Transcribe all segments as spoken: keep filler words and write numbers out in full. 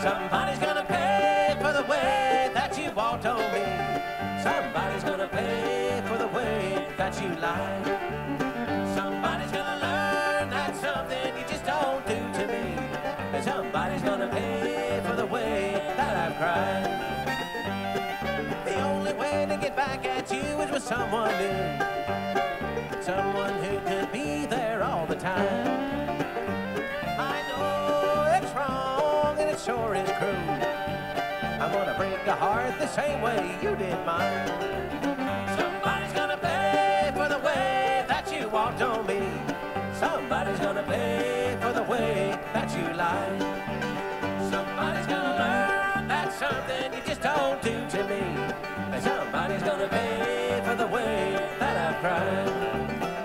Somebody's gonna pay for the way that you walked on me. Somebody's gonna pay for the way that you lied. Somebody's gonna learn that's something you just don't do to me. And somebody's gonna pay for the way that I've cried. The only way to get back at you is with someone new. Someone who could be there all the time. I know it's wrong and it sure is cruel. I'm gonna break a heart the same way you did mine. Somebody's gonna pay for the way that you walked on me. Somebody's gonna pay for the way that you lied. Somebody's gonna learn that's something you just don't do to me. And somebody's gonna pay for the way that I've cried.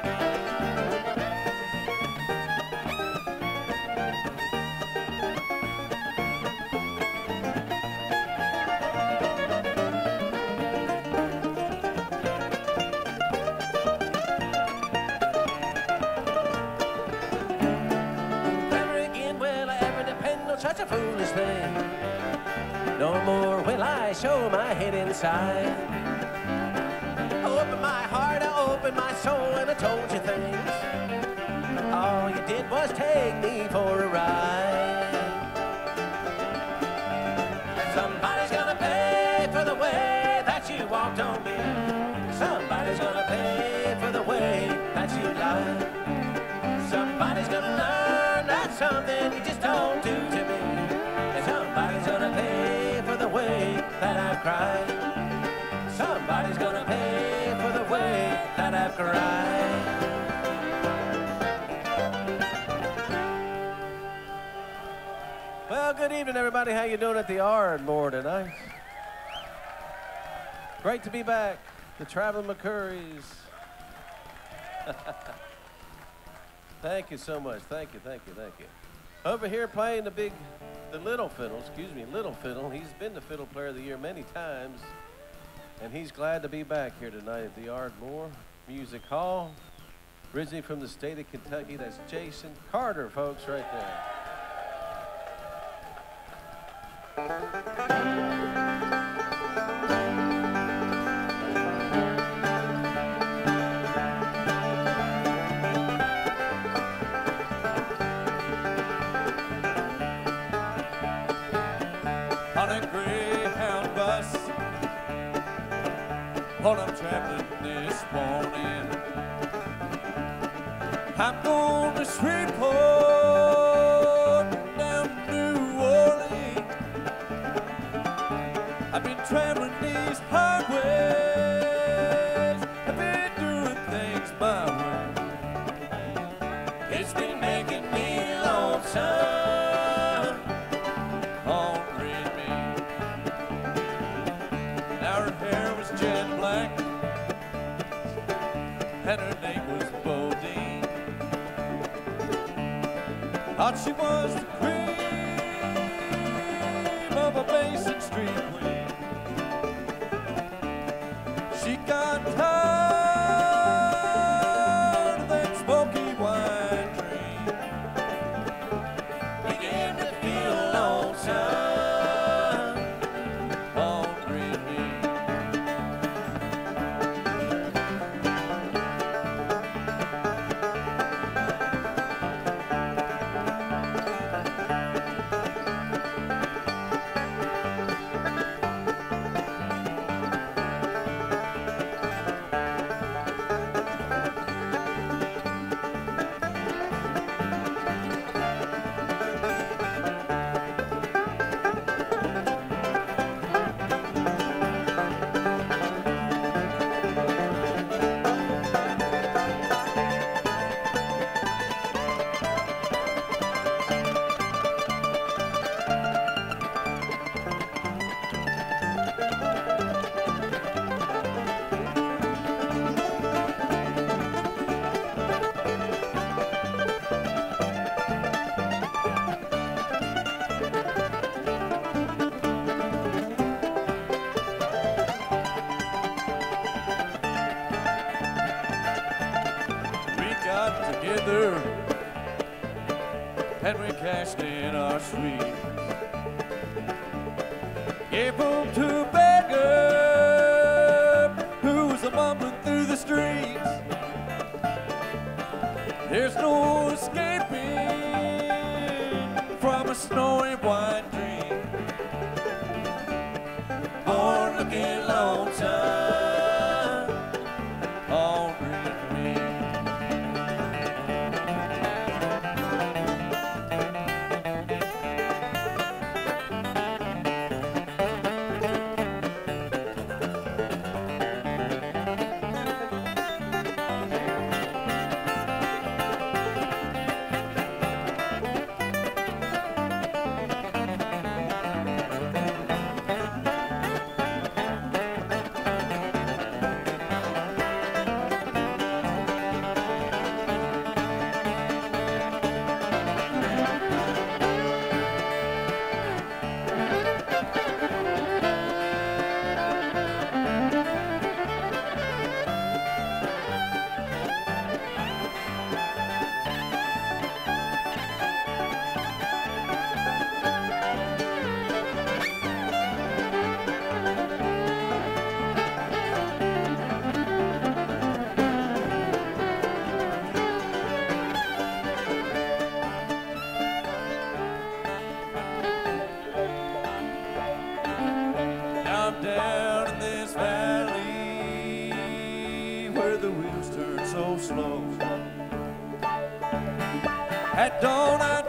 Such a foolish thing. No more will I show my head inside. I opened my heart, I opened my soul, and I told you things. All you did was take me for a ride. Somebody's gonna pay for the way that you walked on me. Somebody's gonna pay for the way that you lied. Somebody's gonna learn that's something you just don't do to me. And somebody's gonna pay for the way that I've cried. Somebody's gonna pay for the way that I've cried. Well, good evening, everybody. How you doing at the Ardmore tonight? Great to be back. The Travelin McCourys. Thank you so much. Thank you, thank you, thank you. Over here playing the big, the little fiddle, excuse me, little fiddle. He's been the fiddle player of the year many times, and he's glad to be back here tonight at the Ardmore Music Hall. Originally from the state of Kentucky, that's Jason Carter, folks, right there. While I'm traveling this morning, I'm going to Shreveport down to New Orleans. I've been traveling these highways, I've been doing things my way. It's been making me lonesome, hungry me. Now her hair was jet black, and her name was Bodine. Thought she was the cream of a Mason Street queen. She got tired of that smoky wine dream, began to feel lonesome. And we cashed in our sweet. Gave home to a beggar who was a mumbling through the streets. There's no escaping from a snowy white dream. Born looking lonesome, all green me. At dawn I'd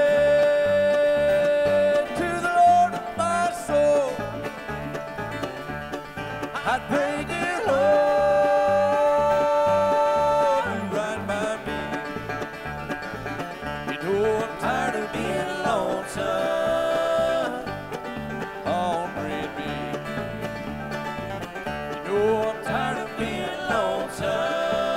pray to the Lord of my soul. I'd pray, dear Lord, you ride by me. You know I'm tired of being lonesome, all breed me. You know I'm tired of being lonesome.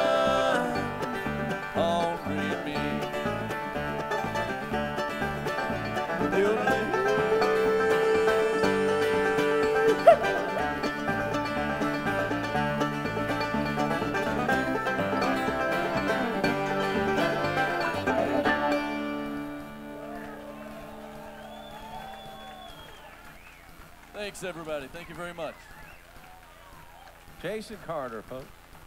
Thanks, everybody. Thank you very much. Jason Carter, folks.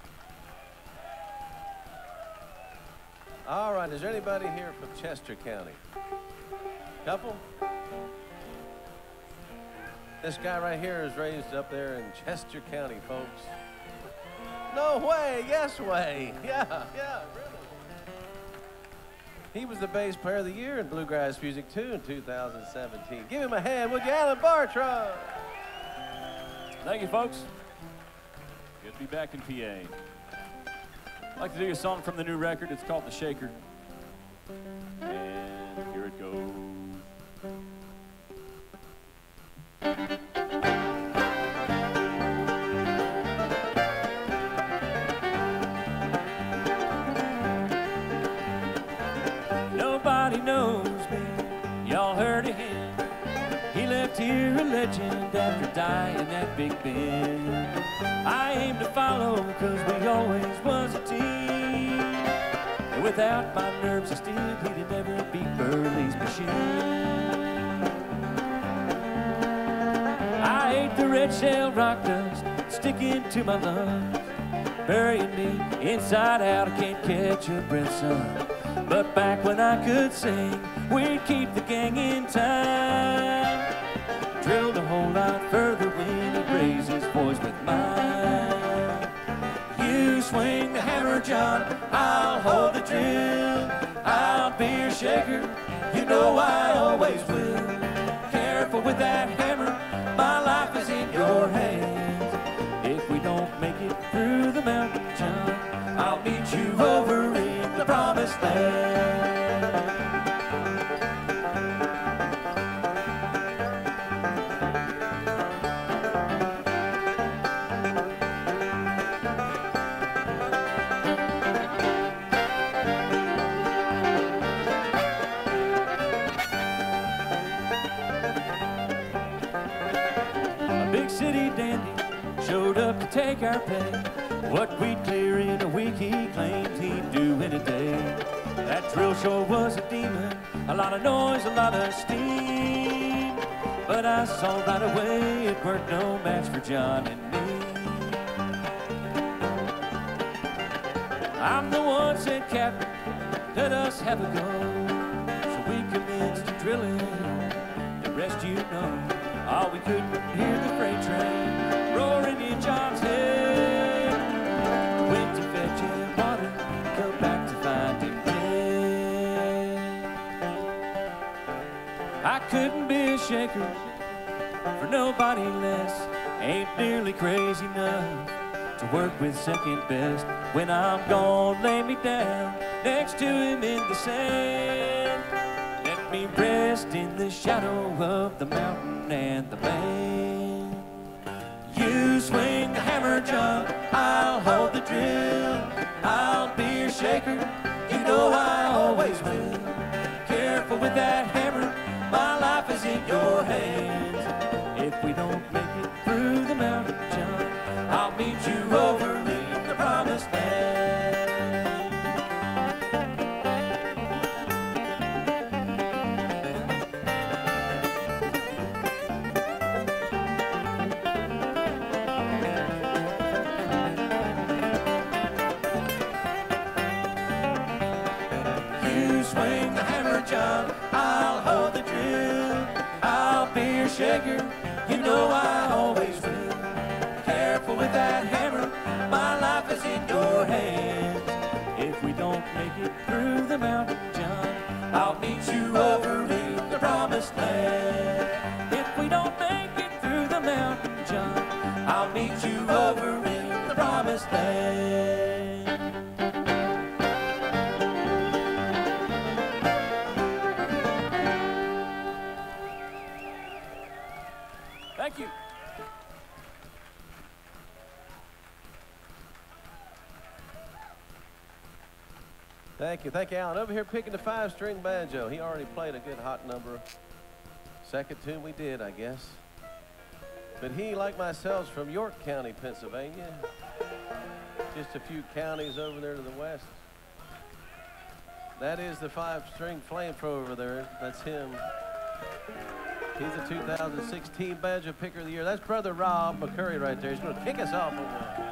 All right, is there anybody here from Chester County? Couple? This guy right here is raised up there in Chester County, folks. No way, yes way. Yeah, yeah, really. He was the bass player of the year in Bluegrass Music two in two thousand seventeen. Give him a hand, would you, Alan Bartram? Thank you, folks. Good to be back in P A. I'd like to do a song from the new record. It's called The Shaker. And here it goes. Nobody knows me, y'all heard of him. He left here a legend after dying at Big Ben. I aim to follow cause we always was a team. And without my nerves of steel, he'd have never beat Burley's machine. I ate the red shell rock dust, sticking to my lungs, burying me inside out. I can't catch a breath, son. But back when I could sing, we'd keep the gang in time. Drilled a whole lot further when he'd raise his voice with mine. You swing the hammer, John, I'll hold the drill. I'll be your shaker, you know I always will. Careful with that hammer, my life is in your hands. If we don't make it through the mountain, John, I'll meet you over in the promised land. City dandy showed up to take our pay. What we'd clear in a week he claimed he'd do in a day. That drill sure was a demon, a lot of noise, a lot of steam. but I saw right away it weren't no match for John and me. I'm the one said, Captain, let us have a go. So we commenced drilling, the rest you know. Oh, we couldn't hear the freight train roaring in John's head. Went to fetch him water, come back to find him dead. I couldn't be a shaker for nobody less. Ain't nearly crazy enough to work with second best. When I'm gone, lay me down next to him in the sand. Let me rest in the shadow of the mountain and the land. You swing the hammer, John, I'll hold the drill. I'll be your shaker, you know I always will. Careful with that hammer, my life is in your hands. If we don't make it through the mountain, John, I'll meet you over in the promised land. You swing the hammer, John, I'll hold the drill. I'll be your shaker, you know I always will. Careful with that hammer, my life is in your hands. If we don't make it through the mountain, John, I'll meet you over in the promised land. If we don't make it through the mountain, John, I'll meet you over in the promised land. Thank you. Thank you, thank you, Alan. Over here picking the five-string banjo. He already played a good hot number. Second tune we did, I guess. But he, like myself, is from York County, Pennsylvania. Just a few counties over there to the west. That is the five-string flamethrower over there. That's him. He's the two thousand sixteen Banjo Picker of the Year. That's Brother Rob McCourys right there. He's going to kick us off with one.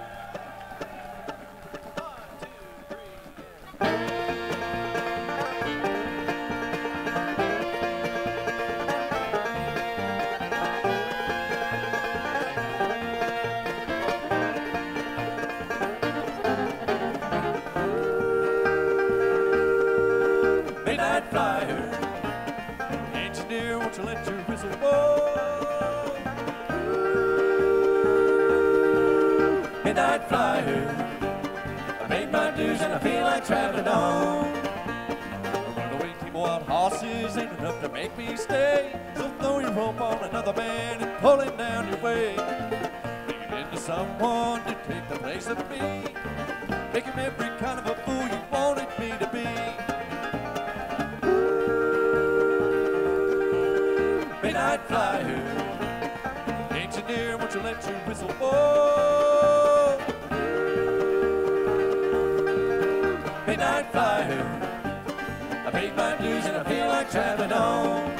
Midnight flyer, engineer, won't you let your whistle blow? Midnight flyer, I paid my dues and I feel like traveling on. Runaway people on horses ain't enough to make me stay. So throw your rope on another man and pull him down your way. Make him into someone to take the place of me. Make him every kind of a fool you wanted me to be. Midnight flyer, engineer, won't you let your whistle blow? Midnight flyer, I paid my dues and I feel like traveling on.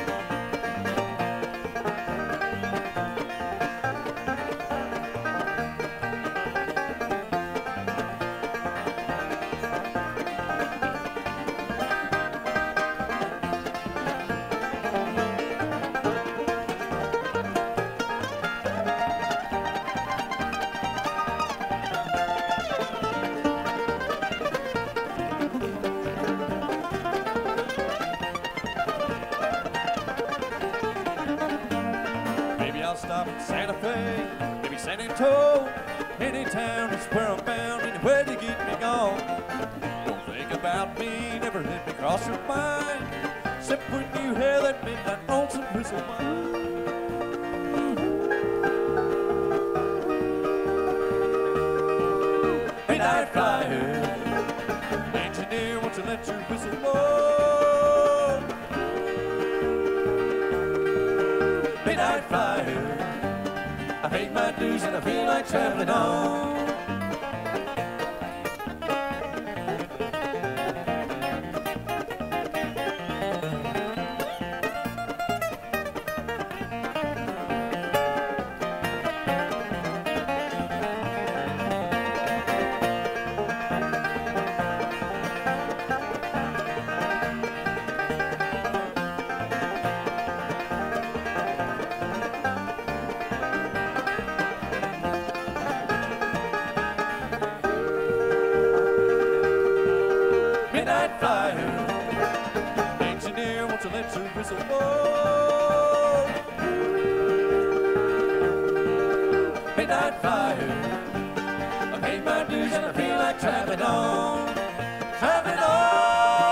Stop in Santa Fe, maybe San Antonio. Any town is where I'm bound, anywhere to get me gone. Don't think about me, never let me cross your mind, except when you hear that midnight lonesome whistle whine. Midnight flyer, engineer, won't you let your whistle blow? Midnight flyer, I paid my dues and I feel like traveling on. to whistle blow. Midnight flyer, I paid my dues and I feel like traveling on, traveling on.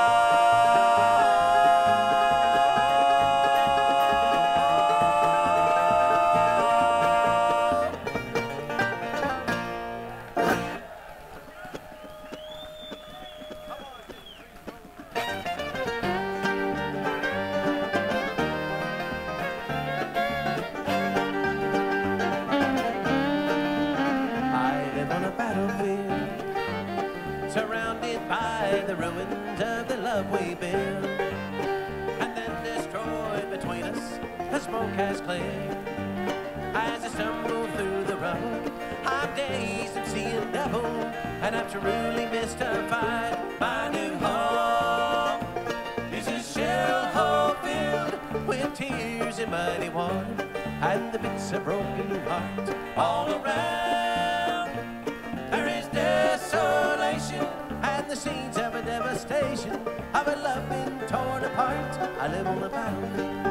Surrounded by the ruins of the love we built, and then destroyed between us, the smoke has cleared. As I stumble through the rubble, I'm dazed and seeing double, and I'm truly mystified. My new home is a shell hole filled with tears and muddy water, and the bits of broken heart all around. There is desolation and the scenes of a devastation of a love being torn apart. I live on a battlefield.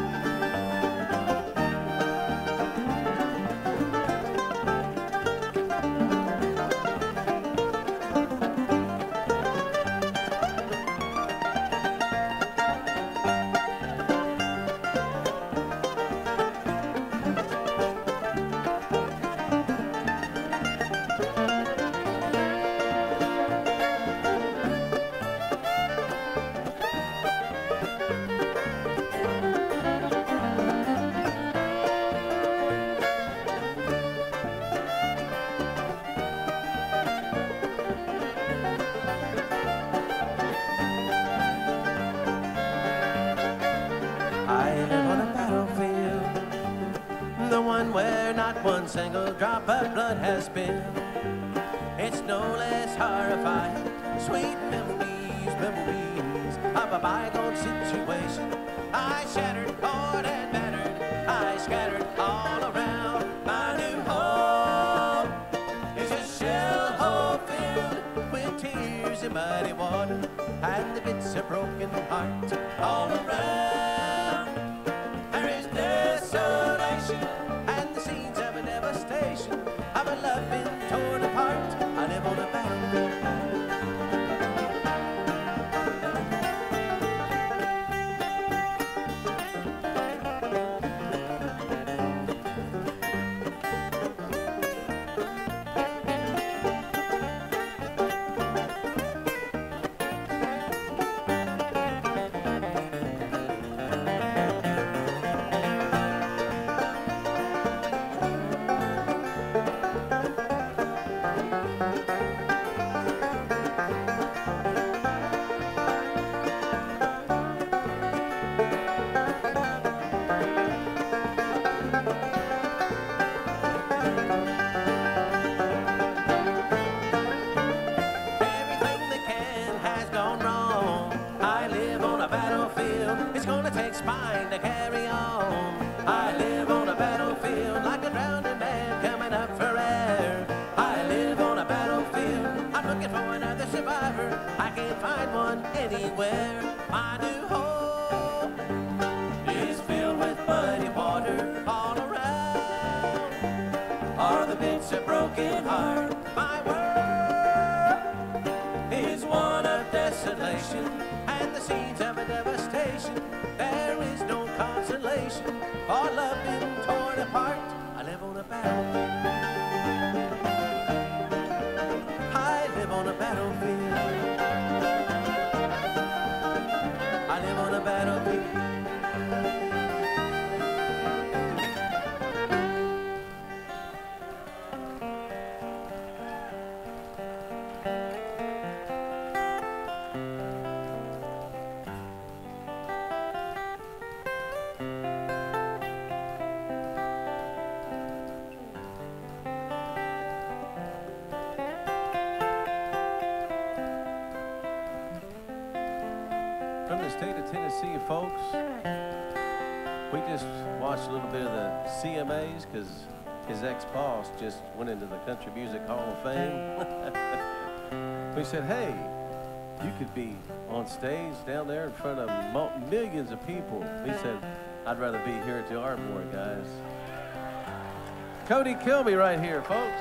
One single drop of blood has spilled. It's no less horrifying. Sweet memories, memories of a bygone situation. I shattered, bored and battered. I scattered all around. My new home is a shell hole filled with tears and muddy water, and the bits of broken heart all around. There is desolation and the scenes of a devastation of a love been torn apart. I live on a battlefield. Spine to carry on. I live on a battlefield like a drowning man coming up for air. I live on a battlefield. I'm looking for another survivor. I can't find one anywhere. My new home is filled with muddy water all around. Are the bits of broken heart. My world is one of desolation and the scenes of a devastation. There is no consolation for love being torn apart. I live on a battlefield. I live on a battlefield. I live on a battlefield. From the state of Tennessee, folks, we just watched a little bit of the C M As because his ex-boss just went into the Country Music Hall of Fame. We said, hey, You could be on stage down there in front of mo millions of people. He said, I'd rather be here at the Ardmore, guys. Cody Kilby right here, folks.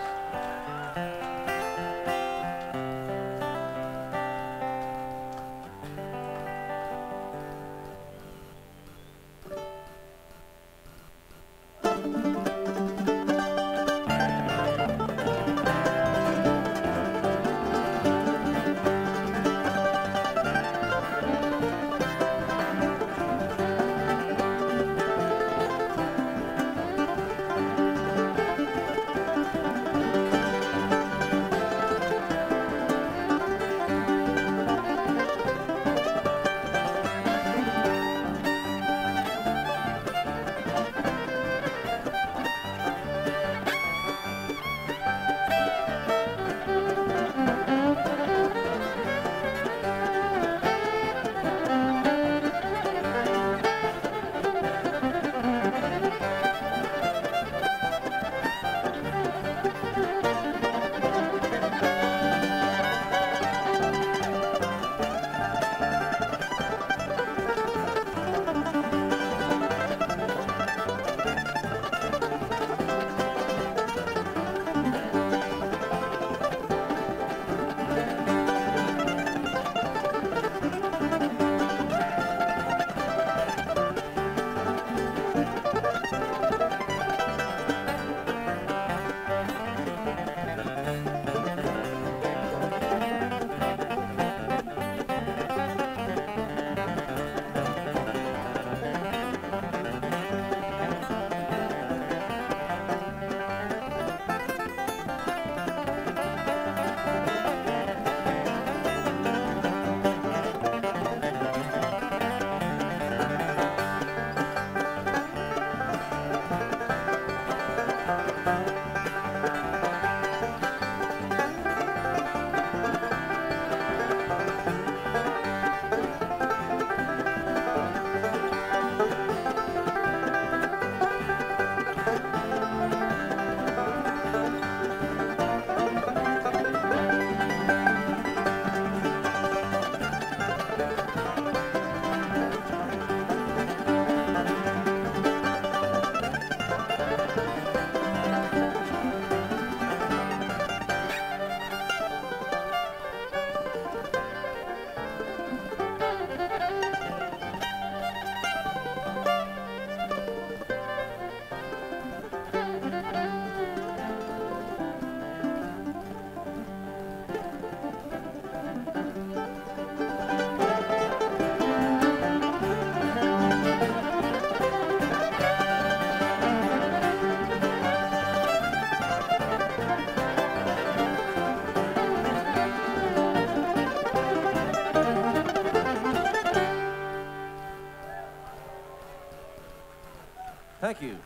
Thank you.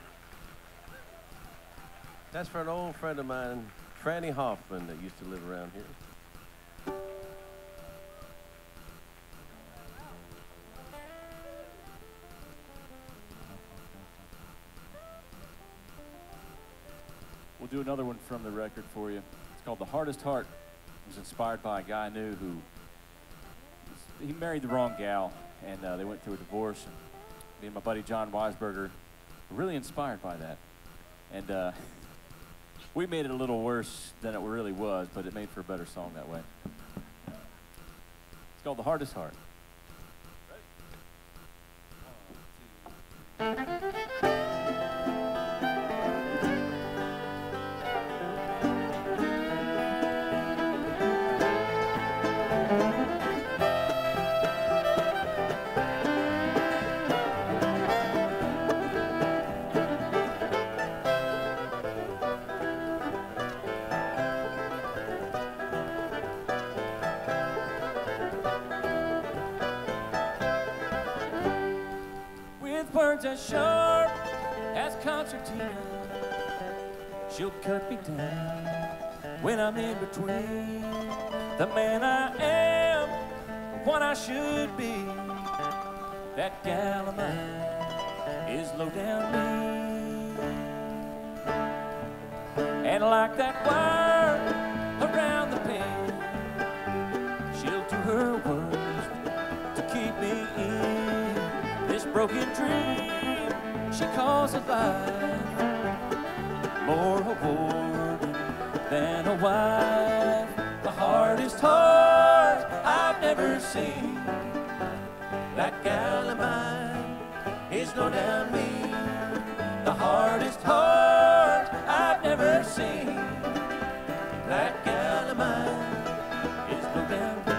That's for an old friend of mine, Franny Hoffman, that used to live around here. We'll do another one from the record for you. It's called The Hardest Heart. It was inspired by a guy I knew who, he married the wrong gal, and uh, they went through a divorce. And me and my buddy John Weisberger were really inspired by that. And uh, we made it a little worse than it really was, but it made for a better song that way. It's called The Hardest Heart. Words as sharp as concertina, she'll cut me down when I'm in between the man I am and what I should be. That gal of mine is low down mean, and like that wire around the pen, she'll do her work this broken dream she calls a life. More rewarding than a wife, the hardest heart I've never seen. That gal of mine is no damn mean. The hardest heart I've never seen. That gal of mine is no damn mean.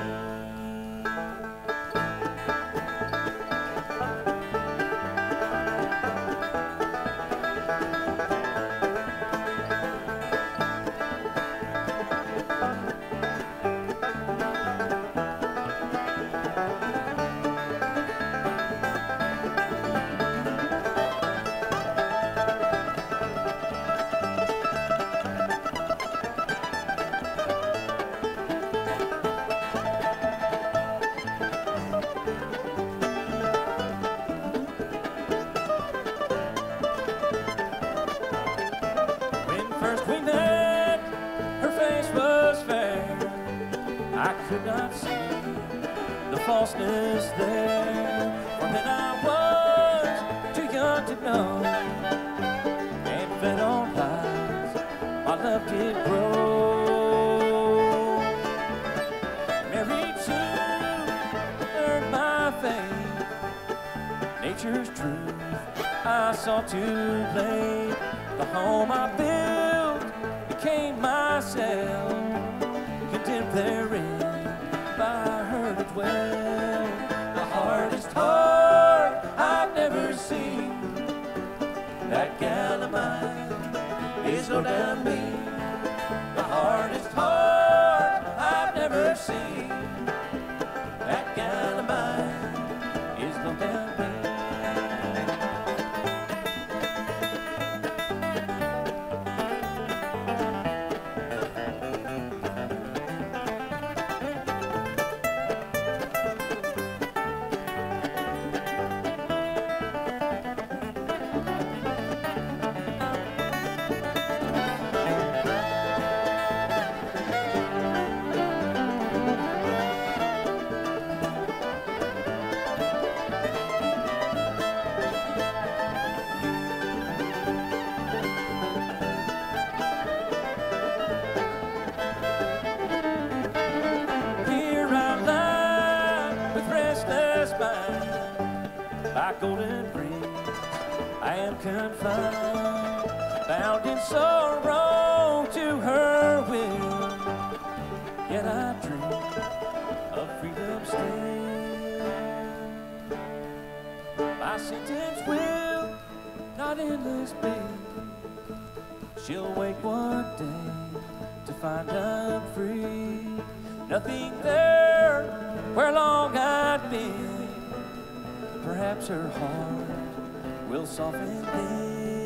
Falseness there, for then I was too young to know, and fed on lies, my love did grow. Married soon, learned my fate, nature's truth I saw too late. The home I built became myself, condemned therein by her to dwell. The hardest heart I've never seen. That gal of mine is no damn mean. The hardest heart I've never seen. That gal of mine is no damn mean. Golden rings, I am confined, bound in sorrow to her will. Yet I dream of freedom still. My sentence will not endless be. She'll wake one day to find I'm free. Nothing there where long I'd been. Perhaps her heart will soften then.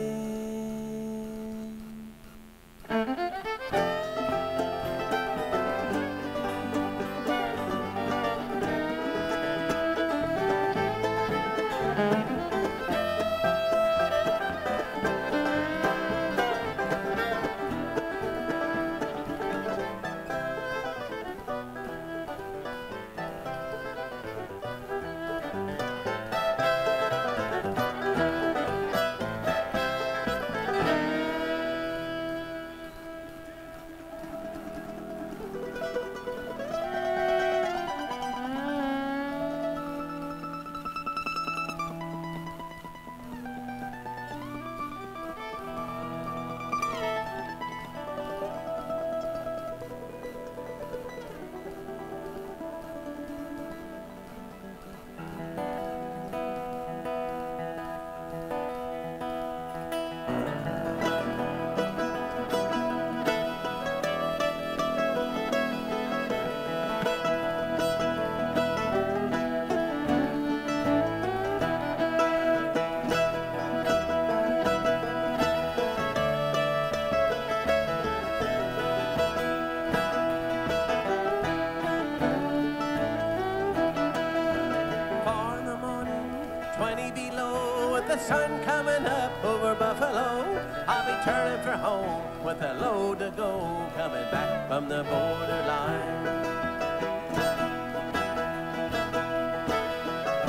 Sun coming up over Buffalo, I'll be turning for home with a load to go, coming back from the borderline.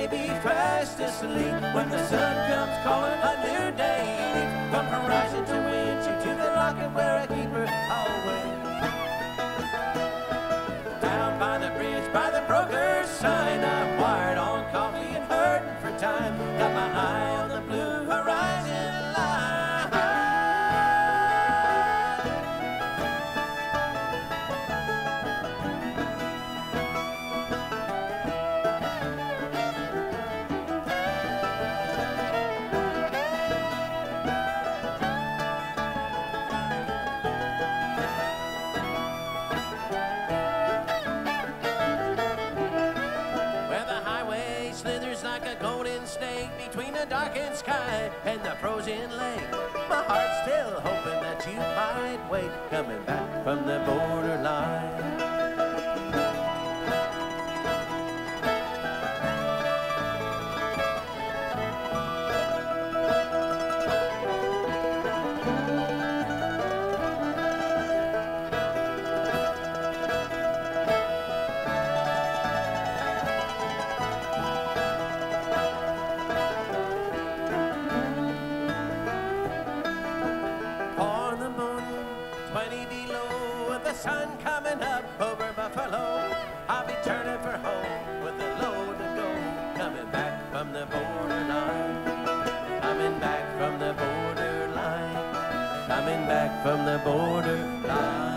be fast asleep when the sun comes calling a new day. From horizon to windshield to the locket where I keep her always. Down by the bridge, by the broker's sign, I'm wired on coffee and hurting for time. Got my eye on the blue horizon line. Between the darkened sky and the frozen lake, my heart's still hoping that you might wait, coming back from the borderline. Sun coming up over Buffalo, I'll be turning for home with a load of gold, coming back from the borderline, coming back from the borderline, coming back from the borderline.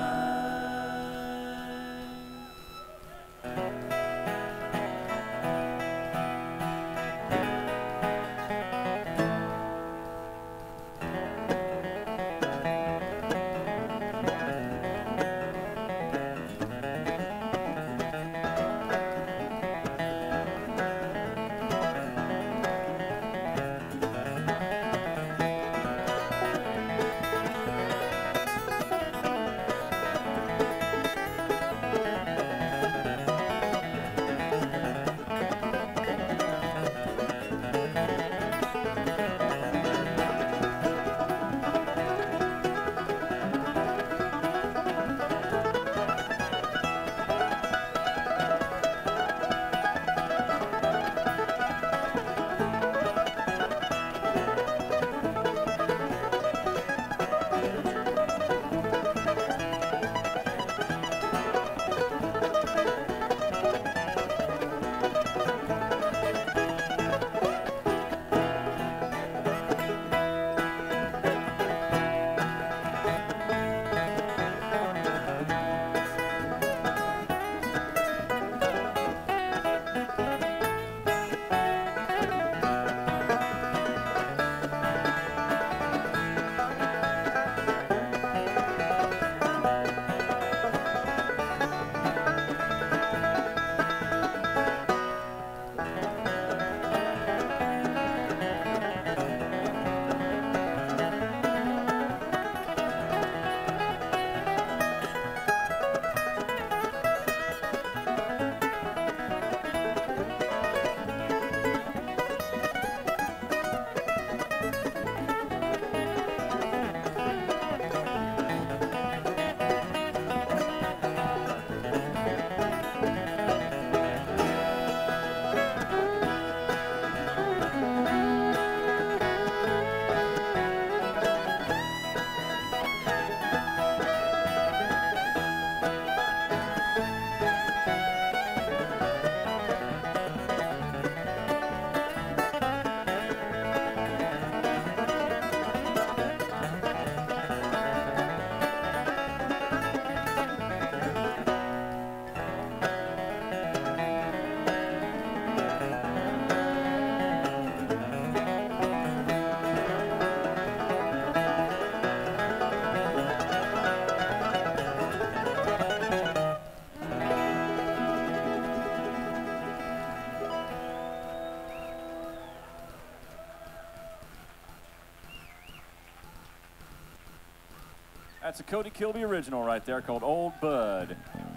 That's a Cody Kilby original right there called Old Bud.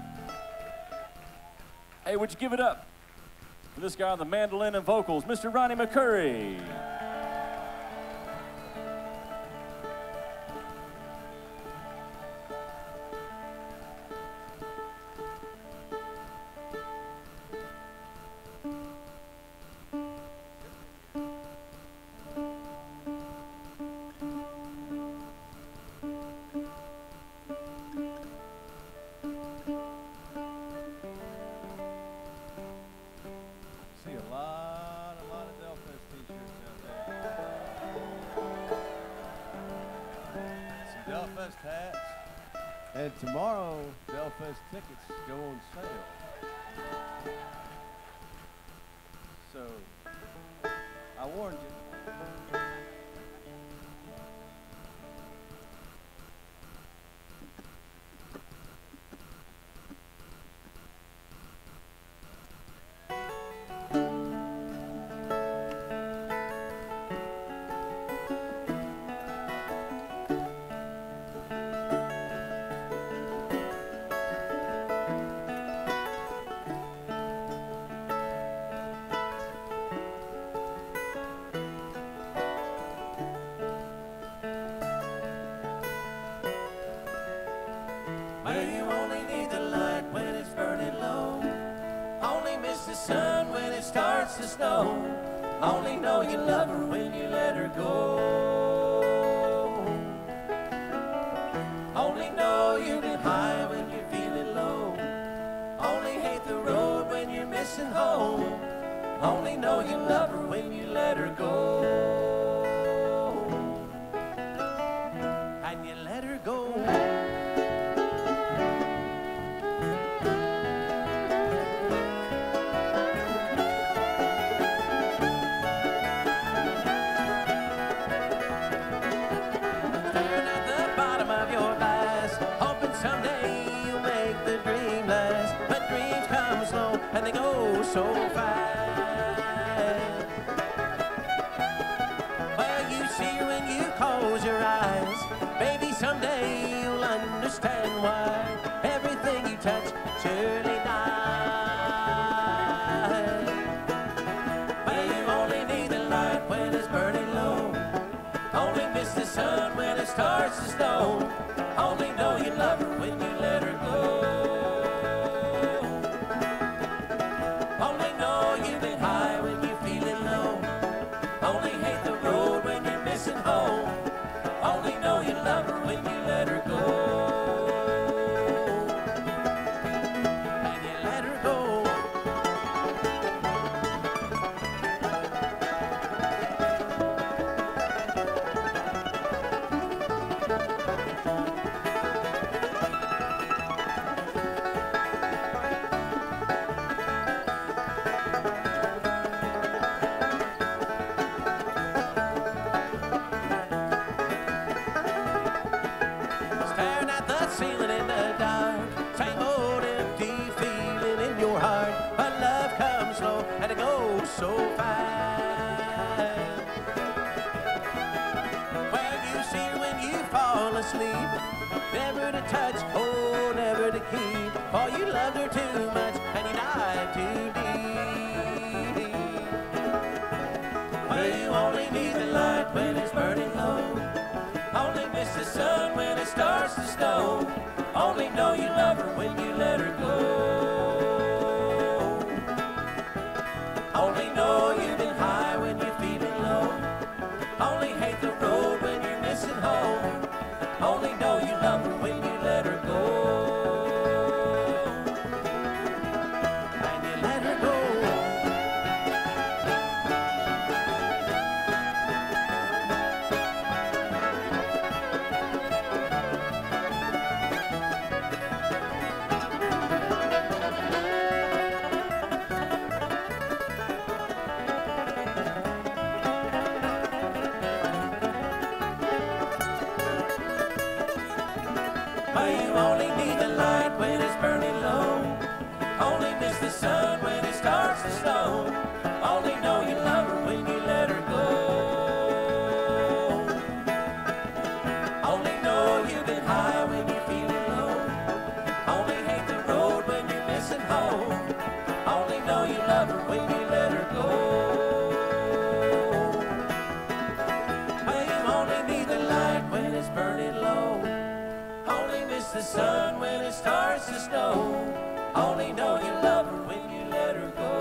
Hey, would you give it up for this guy on the mandolin and vocals, Mister Ronnie McCourys? Delfest hats. And tomorrow, Delfest tickets go on sale. So, I warned you. Well, you only need the light when it's burning low. Only miss the sun when it starts to snow. Only know you love her when you let her go. Only know you've been high when you're feeling low. Only hate the road when you're missing home. Only know you love her when you let her go. And you let her go. And they go so fast. Well, you see when you close your eyes, baby, someday you'll understand why everything you touch surely dies. Well, you only need the light when it's burning low. Only miss the sun when it starts to snow. Only know you love her when you let her go. Home. Only know you love her when you let her go. And you let her go. Ceiling in the dark, same old empty feeling in your heart. But love comes slow and it goes so fast. Well, you see when you fall asleep, never to touch, oh, never to keep. For you loved her too much and you died too deep. Well, you only need the light when it's burning low. Only miss the sun when it starts to snow. Only know you love her when you let her go. Only know you've been high when you're feeling low. Only hate the road when you're missing home. Only know you love her when you let her go. And you let her go. You only need the light when it's burning low. Only miss the sun when it starts to snow. Only know you love her when you let her go. Only know you've been high when you're feeling low. Only hate the road when you're missing home. Only know you love her when you let her go. Well, you only need the light when it's burning low. Only miss the sun when it starts to snow. Only know you love her when you let her go.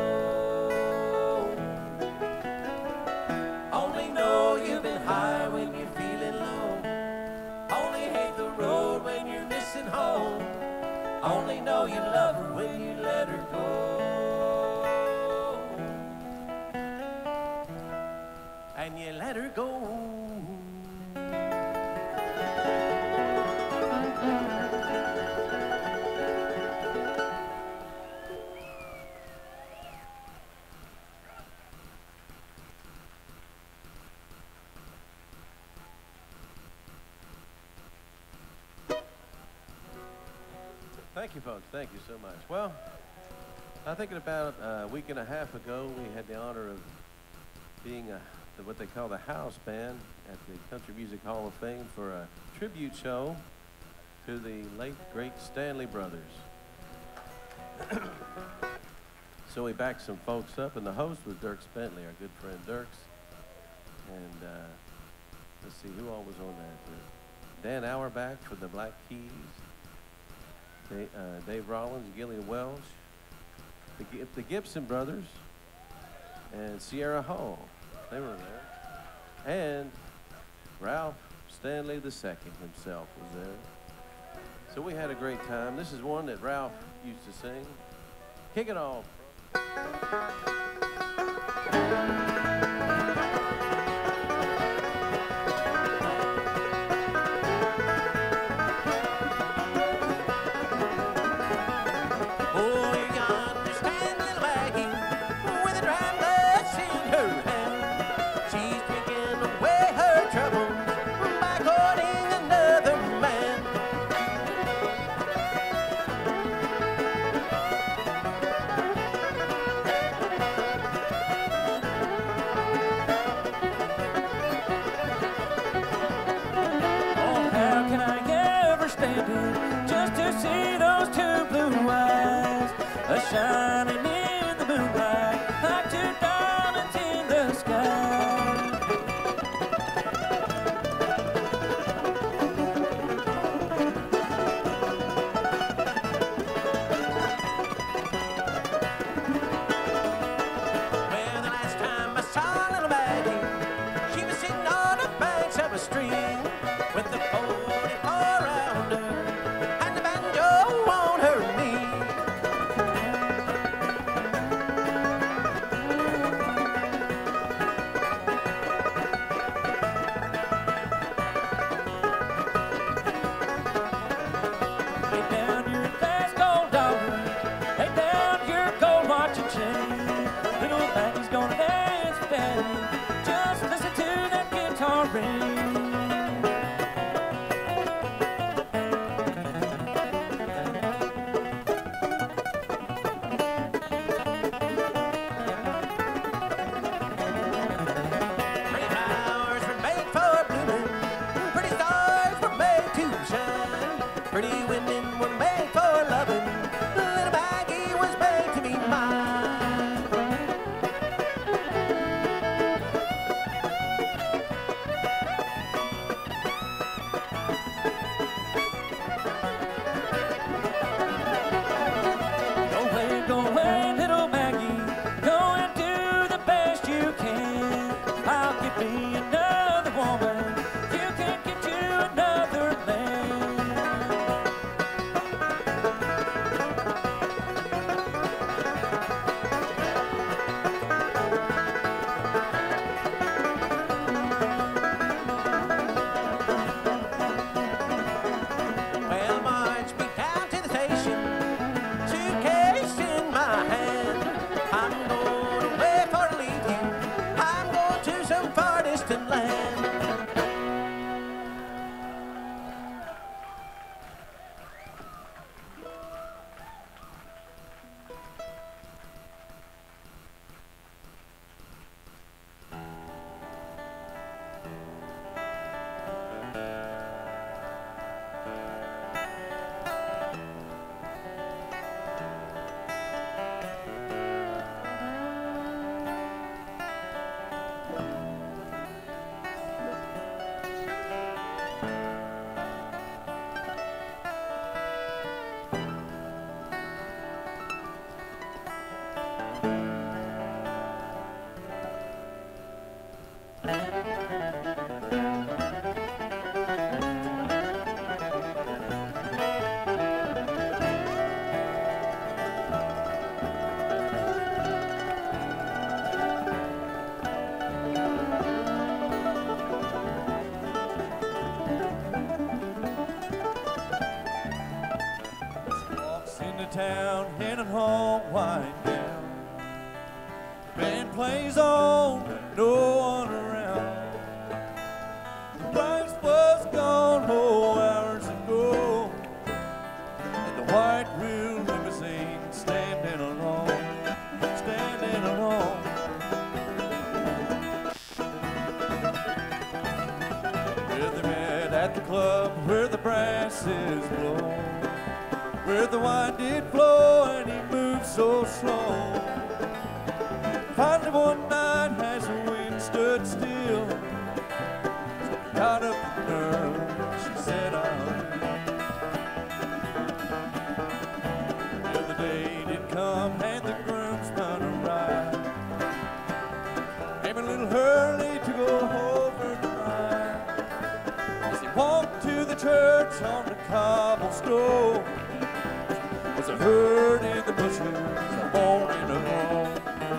Only know you've been high when you're feeling low. Only hate the road when you're missing home. Only know you love her when you let her go. And you let her go. Thank you, folks. Thank you so much. Well, I think about a week and a half ago, we had the honor of being a, what they call the house band at the Country Music Hall of Fame for a tribute show to the late, great Stanley Brothers. So we backed some folks up, and the host was Dirk Bentley, our good friend Dirks. And uh, let's see, who all was on that? Dan Auerbach for the Black Keys, Dave, uh, Dave Rollins, Gillian Welsh, the, the Gibson Brothers, and Sierra Hall. They were there. And Ralph Stanley the Second himself was there. So we had a great time. This is one that Ralph used to sing. Kick it off. Shining in the moonlight like two diamonds in the sky. Well, the last time I saw little Maggie, she was sitting on the banks of a stream with the forty-four around her and the banjo on her knee. Town, heading home, winding down. The band plays on, no one around. The price was gone, oh, hours ago. And the white ashes blow, where the wine did flow and he moved so slow. Finally one night as the wind stood still, got up the nerve, she said, I'll do. Well, the day did come and the groomsman arrived, came a little early to go over the line. As he walked to the church on the cobblestone, was a herd in the bushes, a morning alone.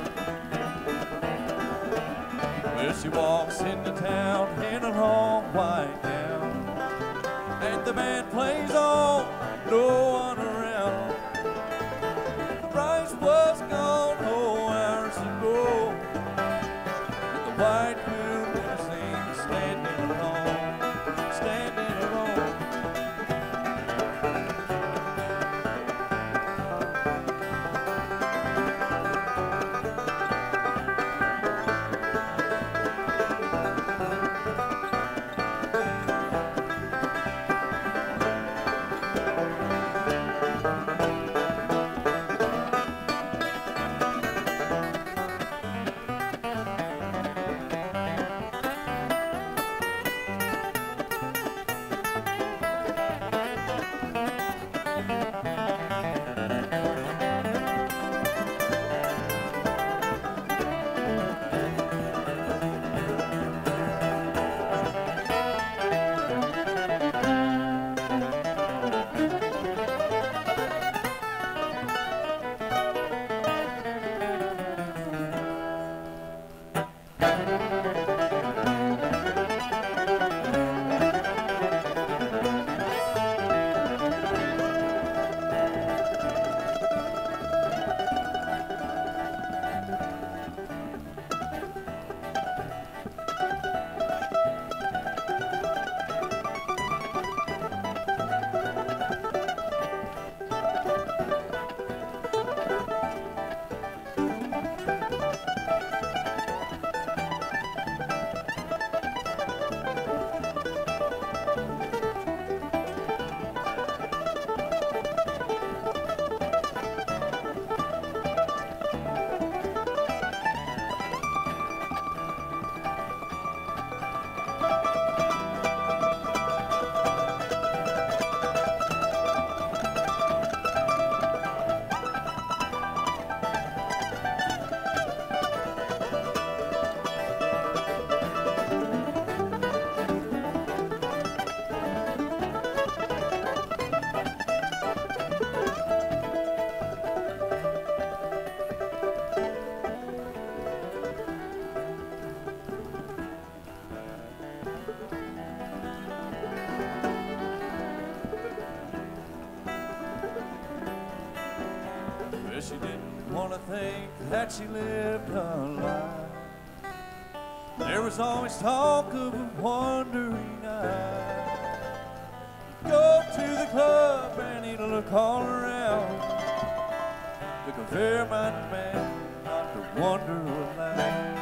Well, she walks into town in a long white gown, and the band plays on, no one around. The price was gone, oh, hours ago, with the white wheel limousine standing alone, standing alone. Well, she didn't want to think that she lived a lie. There was always talk of a wandering eye. Go to the club and he'd look all around, look a fair-minded man, not to wander aloud.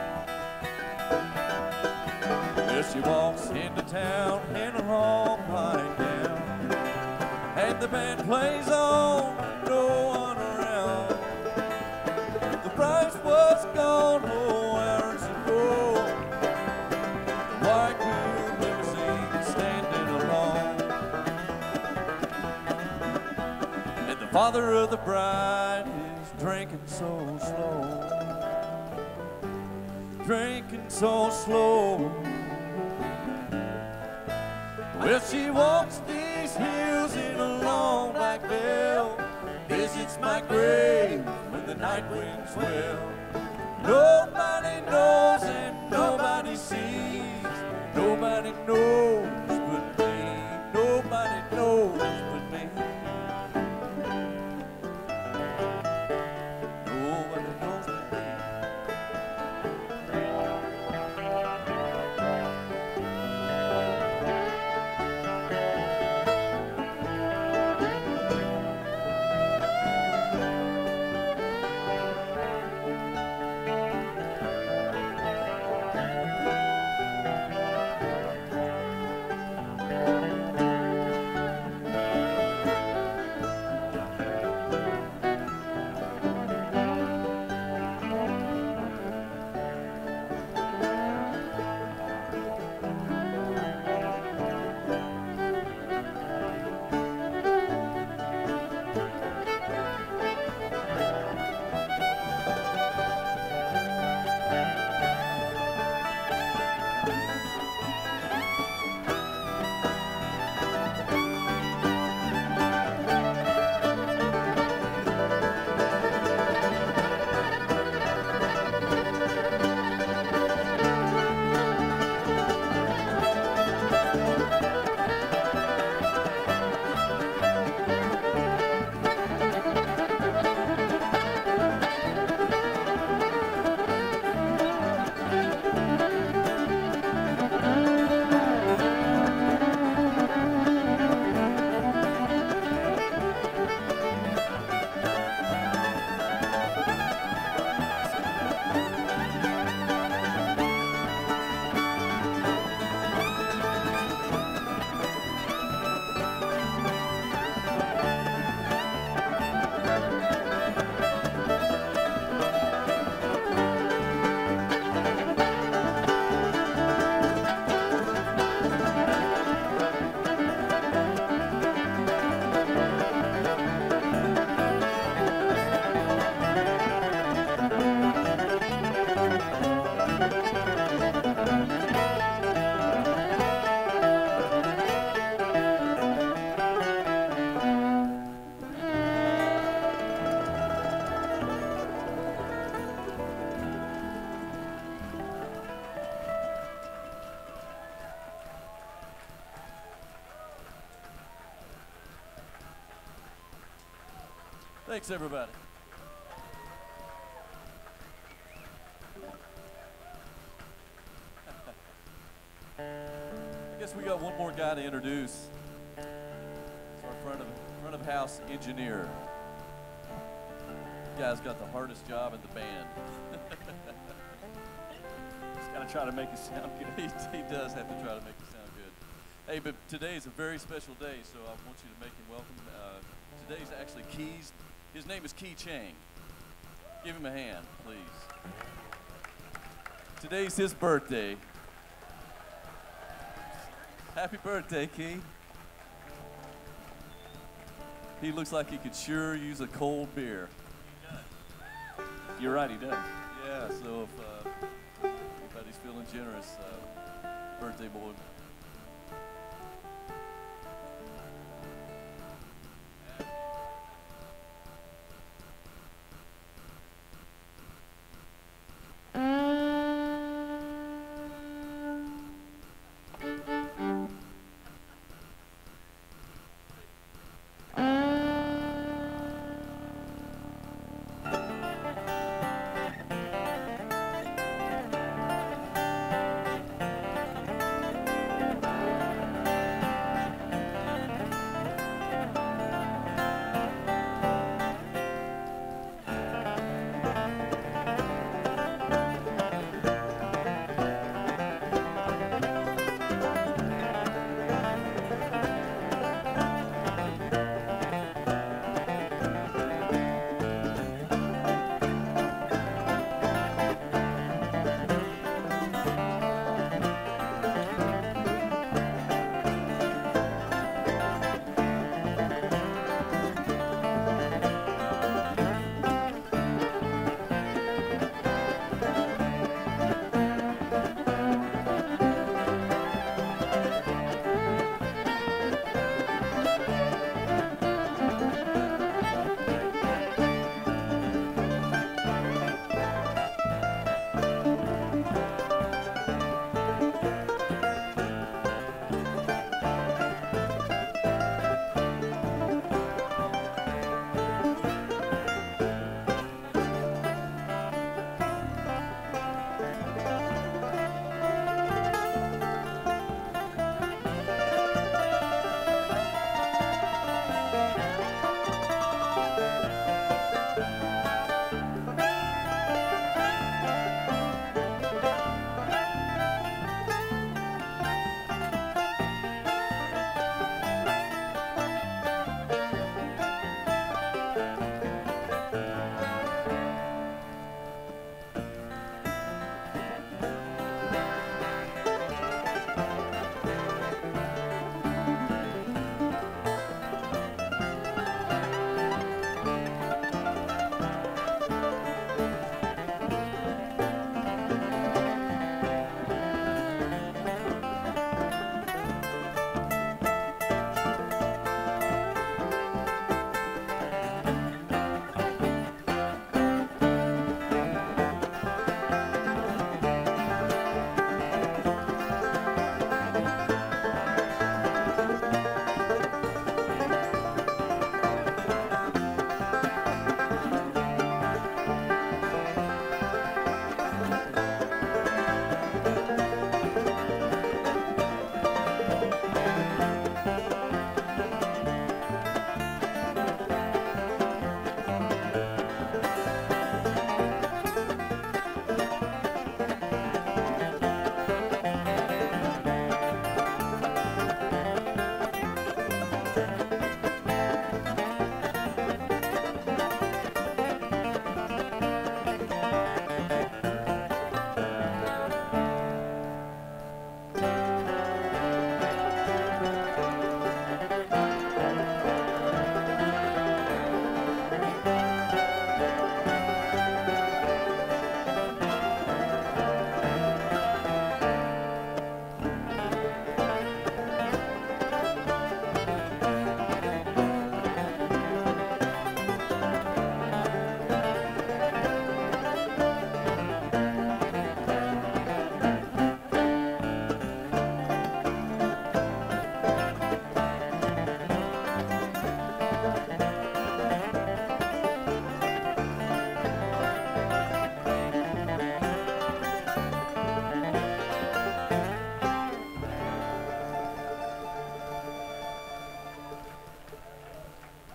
Well, she walks into town in a long white gown, and the band plays on, no one around. The price was gone, oh, hours ago. The white wheel limousine standing alone, and the father of the bride is drinking so slow, drinking so slow. Well, she walks these hills in a long black veil, visits my grave when the night winds swell. Nobody knows and nobody sees, nobody knows but me, nobody knows but me. Nobody knows but me. Thanks, everybody. I guess we got one more guy to introduce. It's our front of front of house engineer. The guy's got the hardest job in the band. Just gotta try to make it sound good. he, he does have to try to make it sound good. Hey, but today is a very special day, so I want you to make him welcome. Uh, today's actually Key's. His name is Key Chang. Give him a hand, please. Today's his birthday. Happy birthday, Key. He looks like he could sure use a cold beer. You're right, he does. Yeah, so if uh, anybody's feeling generous, uh, birthday boy.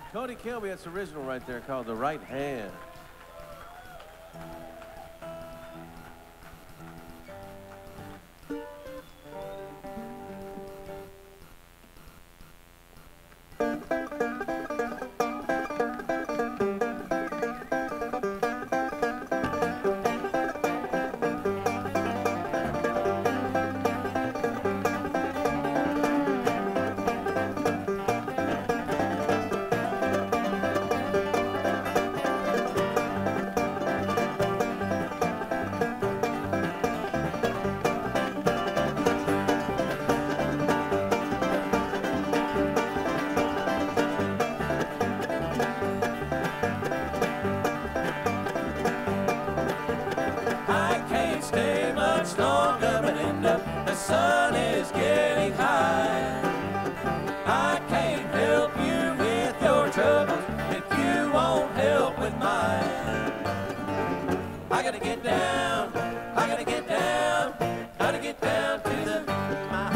Cody Kilby, that's original right there, called The Right Hand. sun is getting high. I can't help you with your troubles if you won't help with mine. I gotta get down, I gotta get down, gotta get down to the my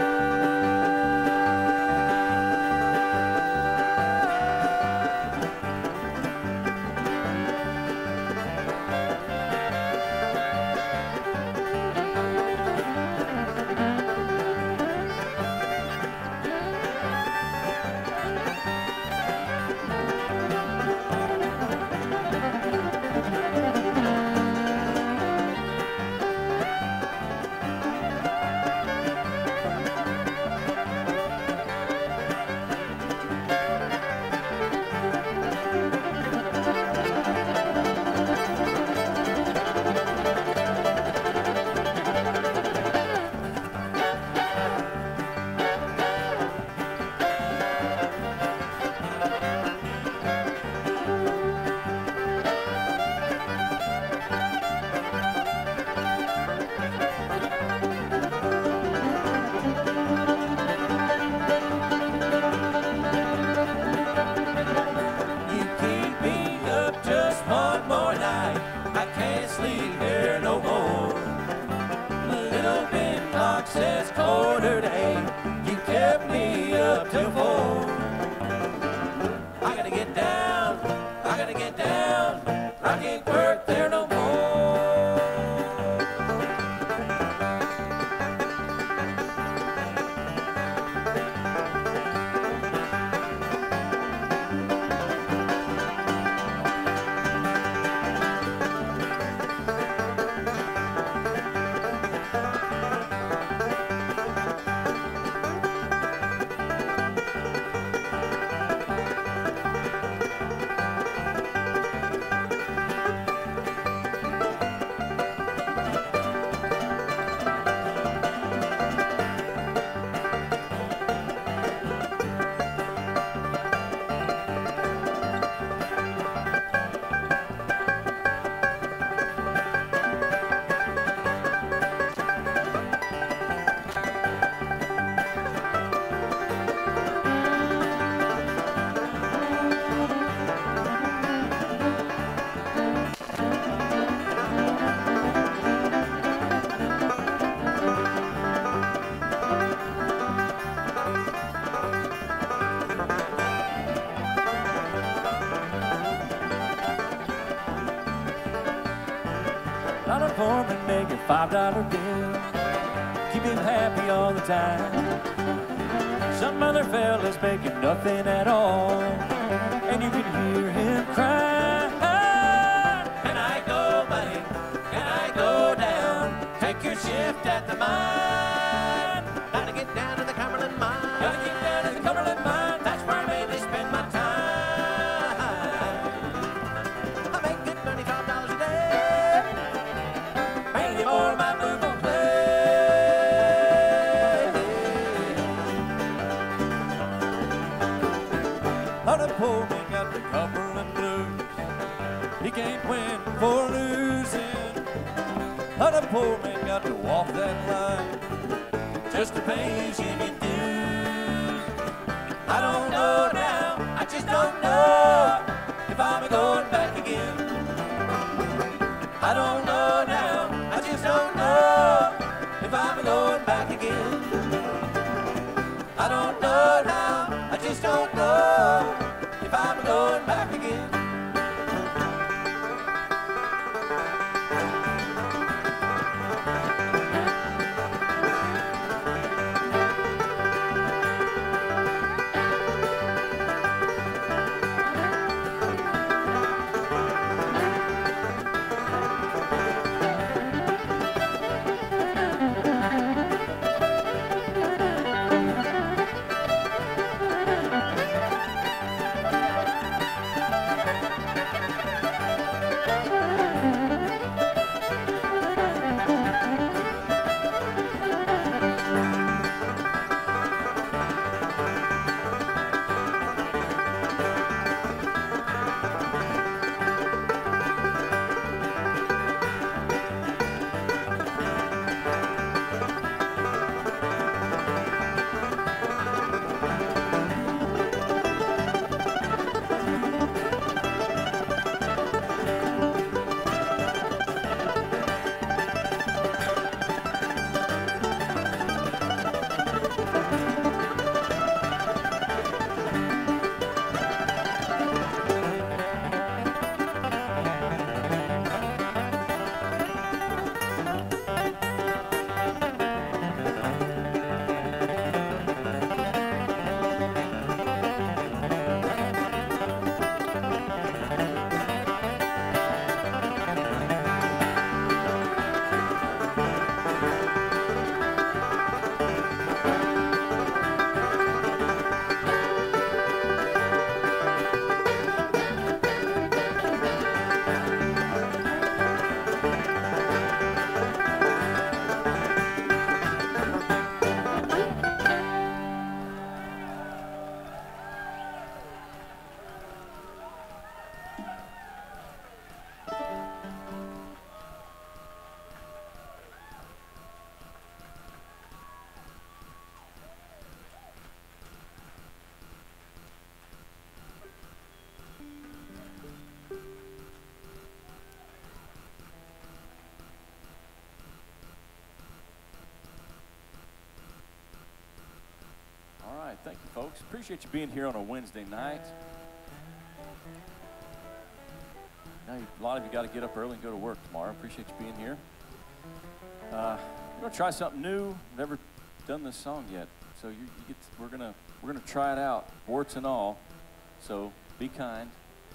says quarter to eight. You kept me up till four. I gotta get down, I gotta get down. I can't work there no more. Foreman make a five dollar bill, keep him happy all the time. Some other fella's making nothing at all, and you can hear him cry. Can I go, buddy? Can I go down? Take your shift at the mine. Gotta get down to the Cumberland mine. Gotta get down to the Cumberland mine. That's where I mainly spend my time. I make good money, five dollars a day. Or my move will play. On a poor man got the Cumberland blues. He can't win for losing. On a poor man got to walk that line just to pay his union dues. I don't know now, I just don't know if I'm going back again. I don't know now, I just don't know if I'm going back again. I don't know now, I just don't know if if I'm going back again. Thank you, folks. Appreciate you being here on a Wednesday night. Now, you, a lot of you got to get up early and go to work tomorrow. Appreciate you being here. Uh, we're gonna try something new. Never done this song yet, so you, you get. To, we're gonna we're gonna try it out, warts and all. So be kind.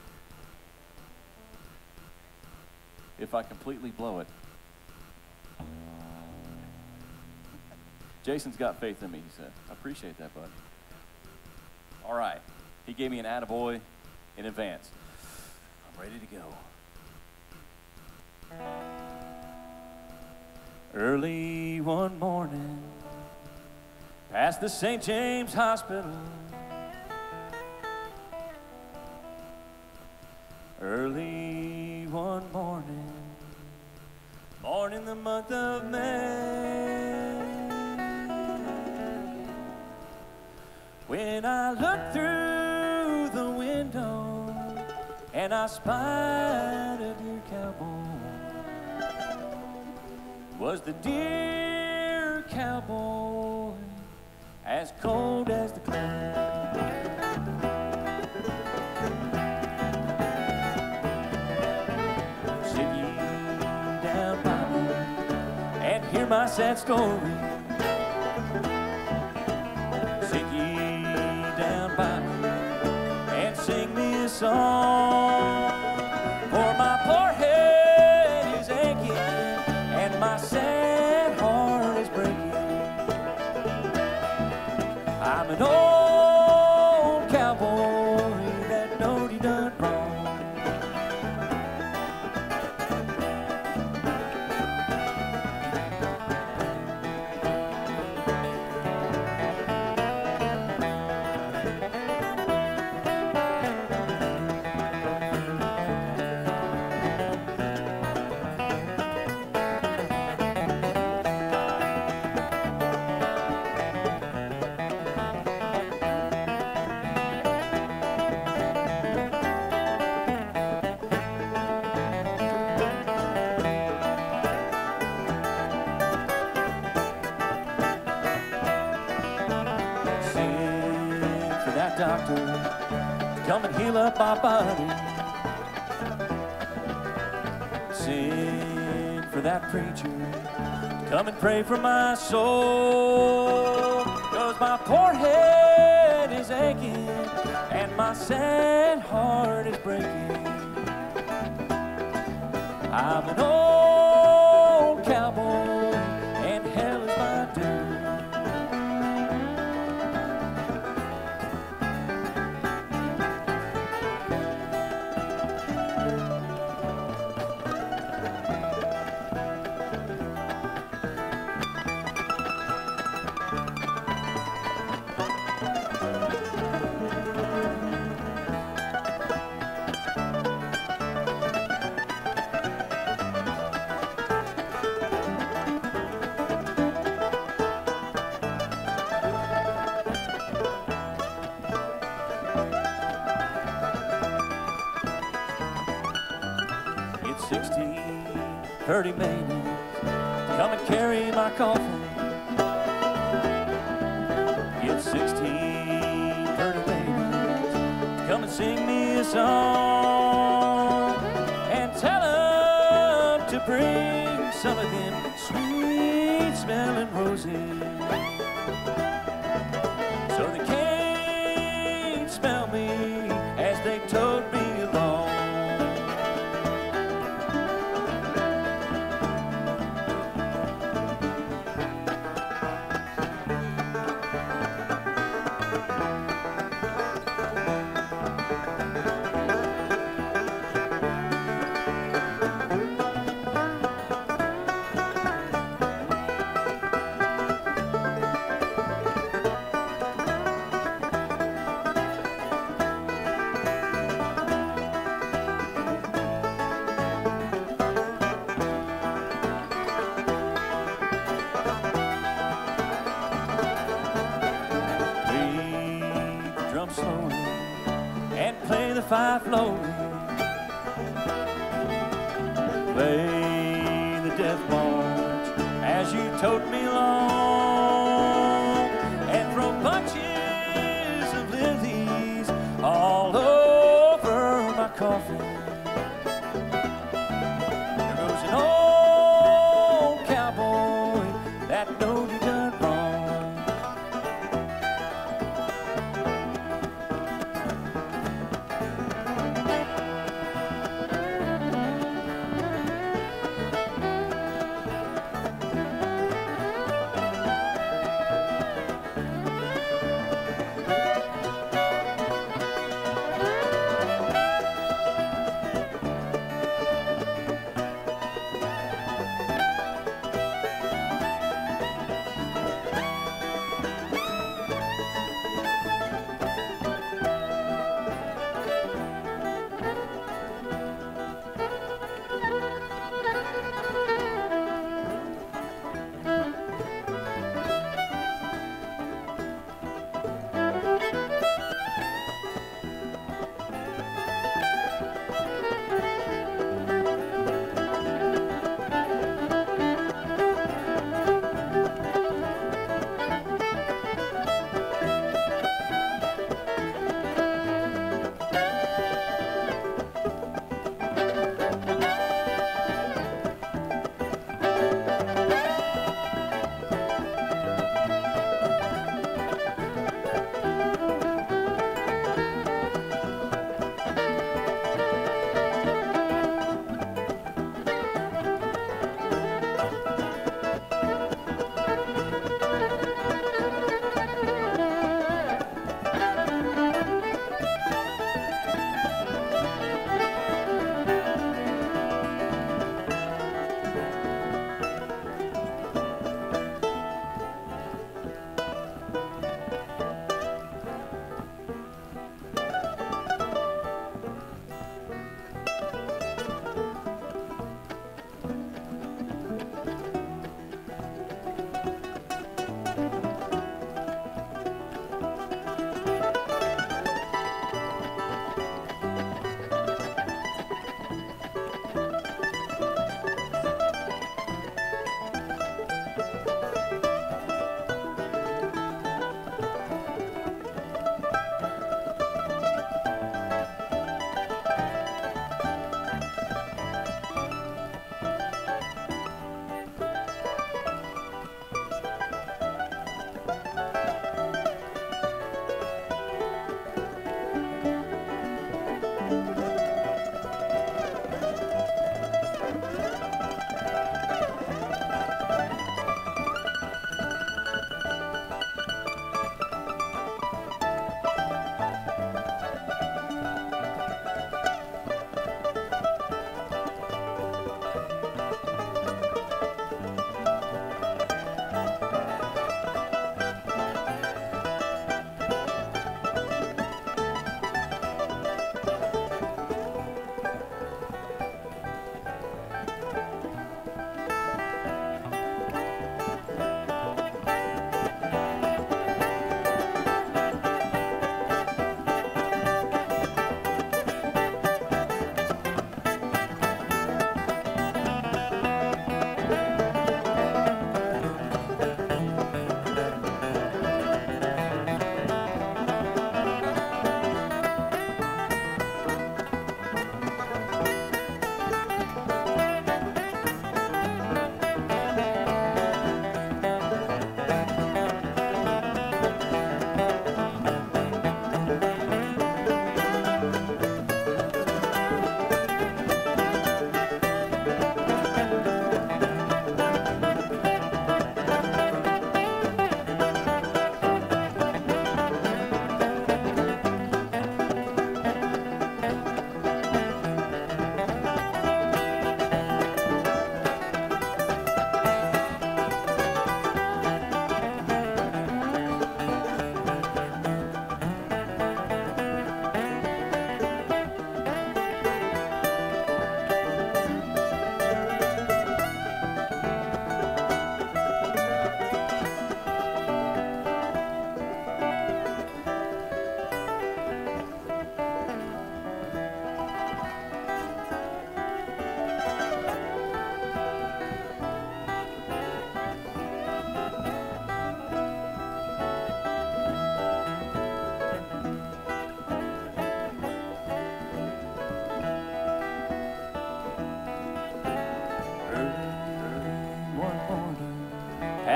If I completely blow it, Jason's got faith in me. He said, "I appreciate that, bud." All right, he gave me an attaboy in advance. I'm ready to go. Early one morning, past the Saint James Hospital. Early one morning, born in the month of May. When I looked through the window and I spied a dear cowboy, was the dear cowboy as cold as the cloud. Sit ye down by me and hear my sad story. Sit ye down by me and sing me a song. For my poor head is aching and my sad heart is breaking. I'm an old cowboy that knowed he done wrong. Doctor to come and heal up my body. Send for that preacher to come and pray for my soul. Cause my poor head is aching and my sad heart is breaking. I'm an old cowboy and hell is my doom. sixteen, thirty minutes, come and carry my coffin. It's sixteen, thirty minutes, come and sing me a song. And tell them to bring some of them sweet smelling roses, so they can't smell me as they towed me along. Slowly and play the five slowly, play the death march as you towed me along, and throw bunches of lilies all over my coffin. There goes an old cowboy that knows you done wrong.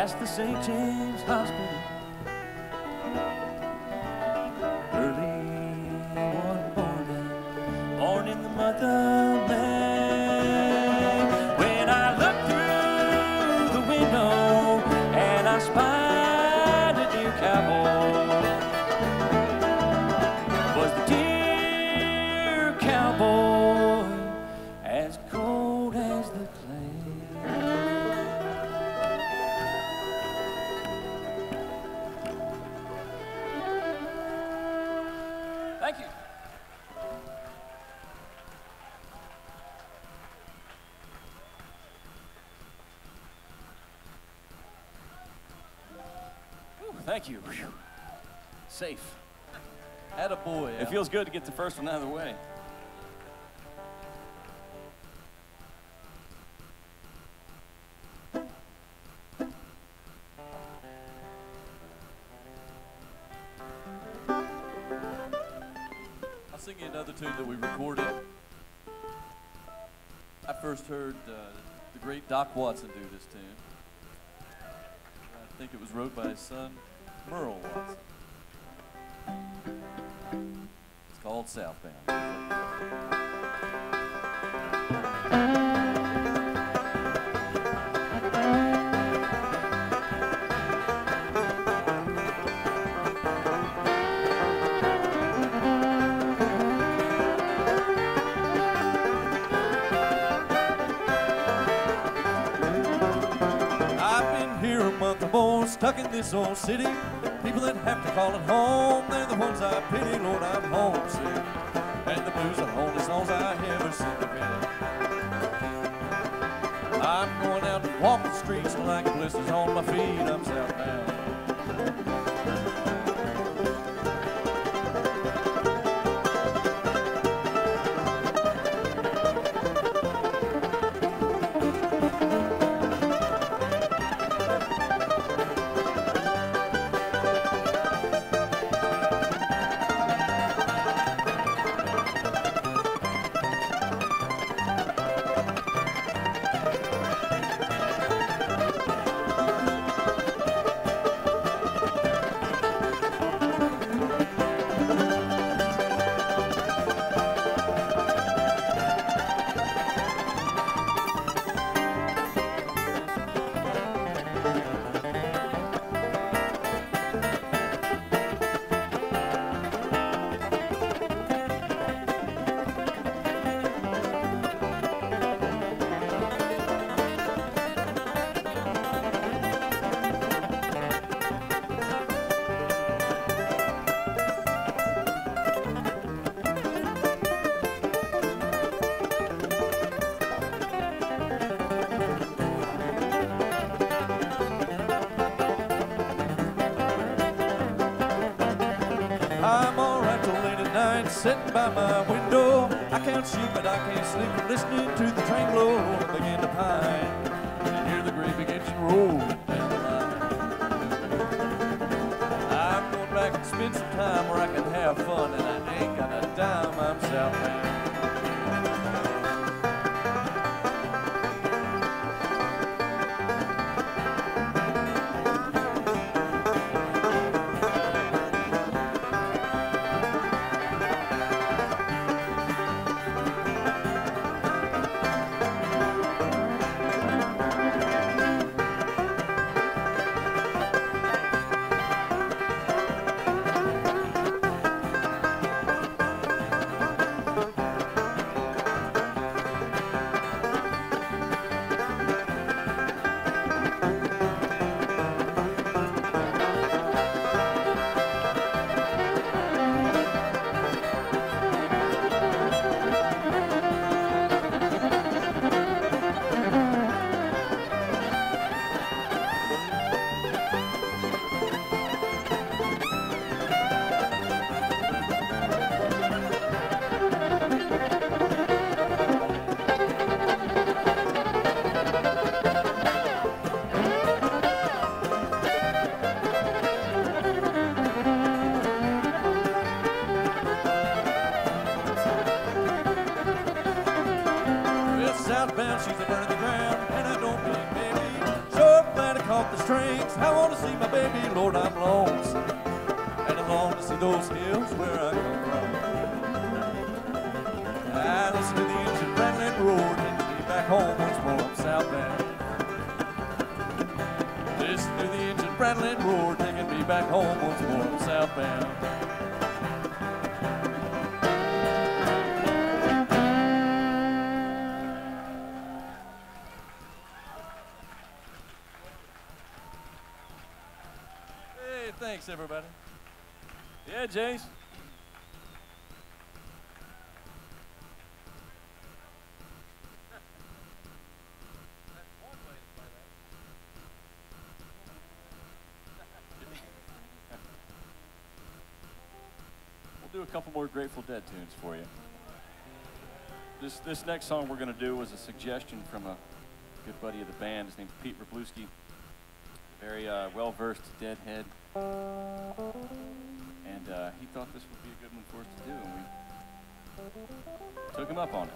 past the Saint James Hospital. Early one morning, born in the month of May, when I looked through the window and I spied a dear cowboy. Was the dear cowboy as cold as the clay? Thank you. Whew, thank you. Whew. Safe. Attaboy, It Al. feels good to get the first one out of the way. I'll sing you another tune that we recorded. I first heard uh, the great Doc Watson do this tune. I think it was wrote by his son, Merle Watson. It's called Southbound. I've been here a month or more, stuck in this old city. People that have to call it home, they're the ones I pity. Lord, I'm homesick, and the blues are the only songs I ever sing to me. I'm going out and walk the streets like blisters on my feet. I'm southbound. I'm alright till late at night, sitting by my window. I can't sleep, but I can't sleep from listening to the train blow. I begin to pine and hear the gravy engine roll down the line. I'm going back and spend some time where I can have fun, and I ain't got a dime. I'm southbound. drinks. I want to see my baby, Lord, I'm lonesome. And I long to see those hills where I come from. I listen to the engine rattling and roar, taking me back home once more, I'm southbound. Listen to the engine rattling and roar, taking me back home once more, I'm southbound. Thanks, everybody. Yeah, Jace. We'll do a couple more Grateful Dead tunes for you. This this next song we're going to do was a suggestion from a good buddy of the band. His name's Pete Rabluski. Very uh, well-versed Deadhead. And uh, he thought this would be a good one for us to do, and we took him up on it.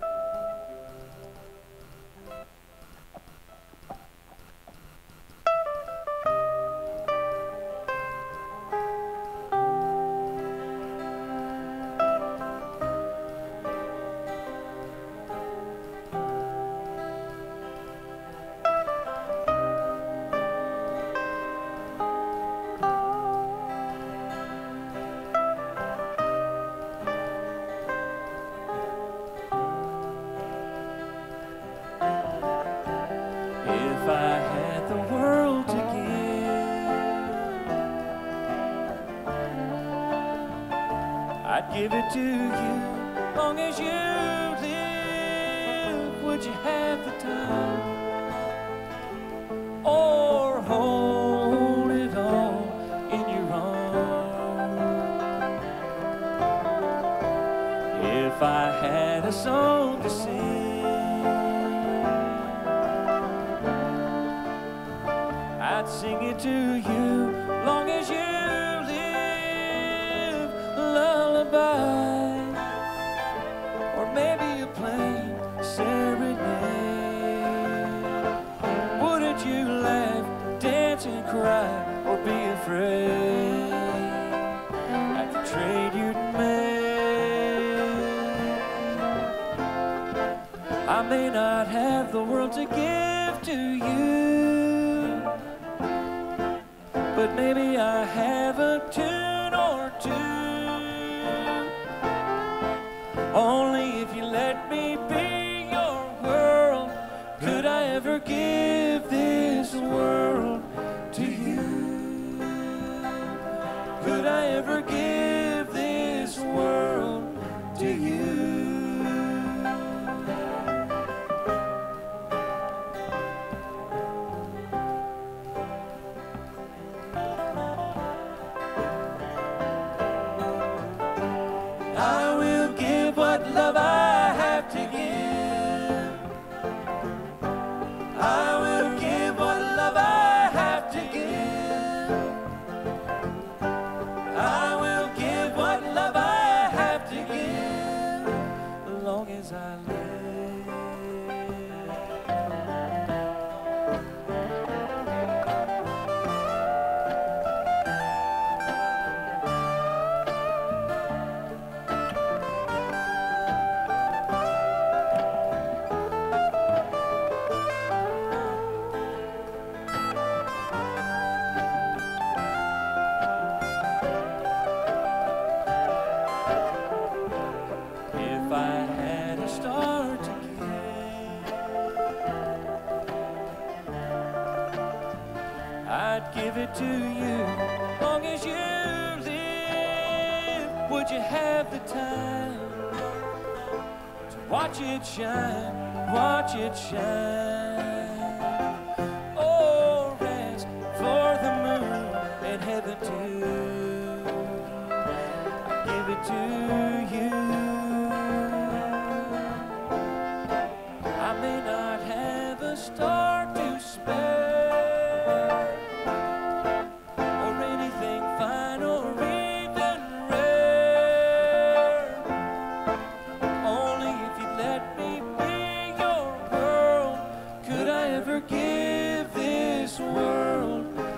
Give it to you, long as you live. Would you have the time, or hold it all in your arms? If I had a song to sing, I'd sing it to you, long as you or maybe a plain serenade. Wouldn't you laugh, dance and cry, or be afraid at the trade you'd made? I may not have the world to give to you, but maybe I have a tune or two. Only if you let me be your world, could I ever give this world to you? Could I ever give this world to you? Love I have to give. I will give what love I have to give. I will give what love I have to give, as long as I live. Give it to you, long as you live. Would you have the time to watch it shine, watch it shine? Or ask for the moon and heaven too. I give it to you. I may not have a star to spare, give this world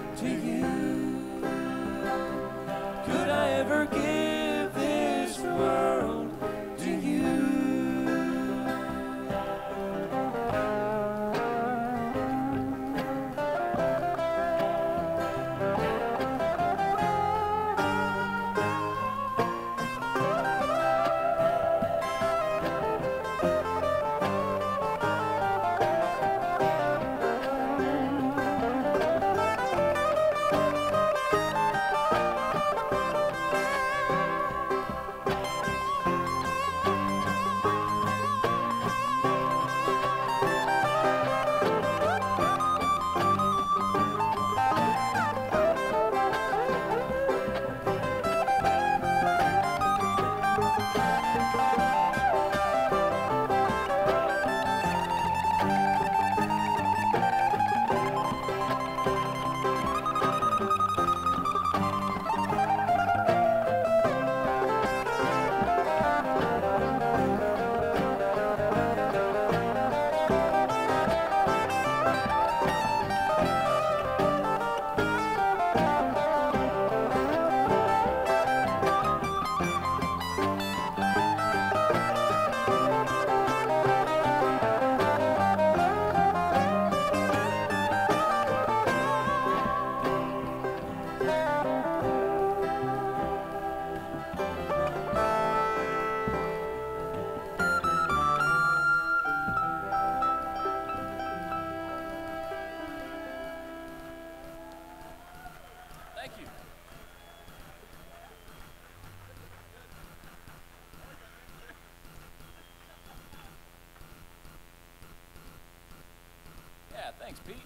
Thanks, Pete.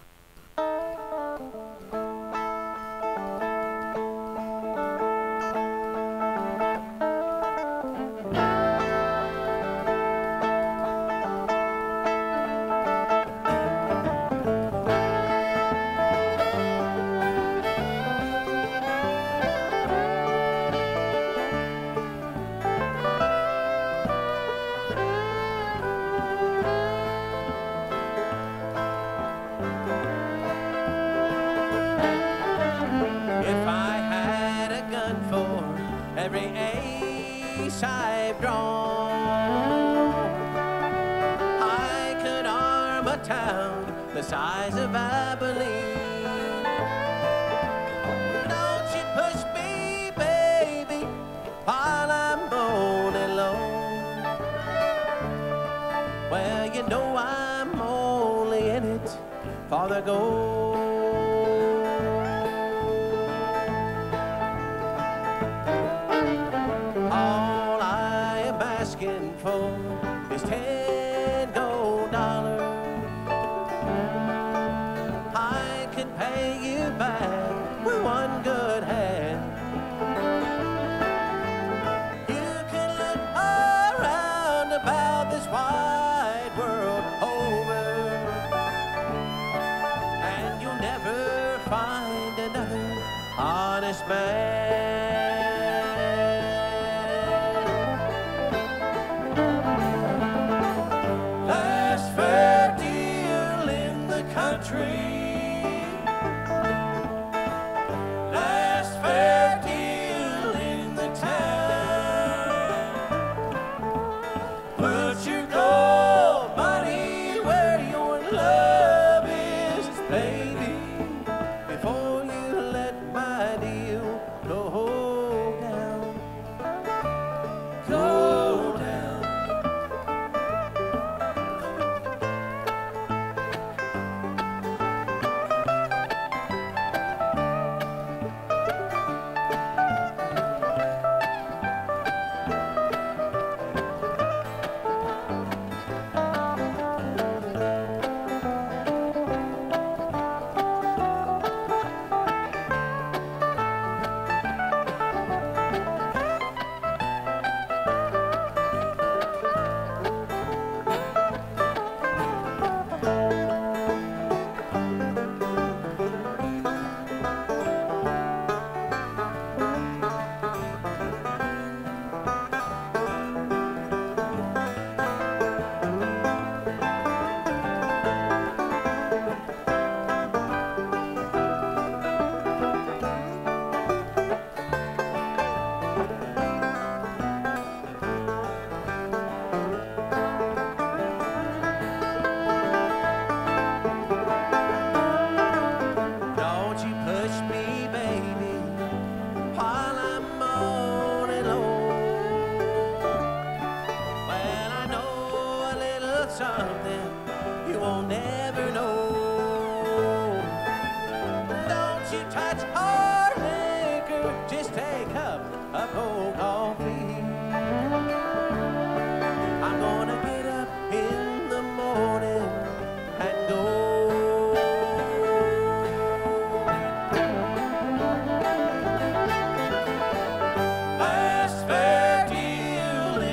Every ace I've drawn, I could arm a town the size of Abilene. Don't you push me, baby, while I'm moaning low. Well, you know I'm only in it for the gold. For is ten gold dollars. I can pay you back with one good hand. You can look around about this wide world over, and you'll never find another honest man. Last fair deal in the town. Put your gold money where your love is, baby, before you let my deal go down. Go down. Last fair deal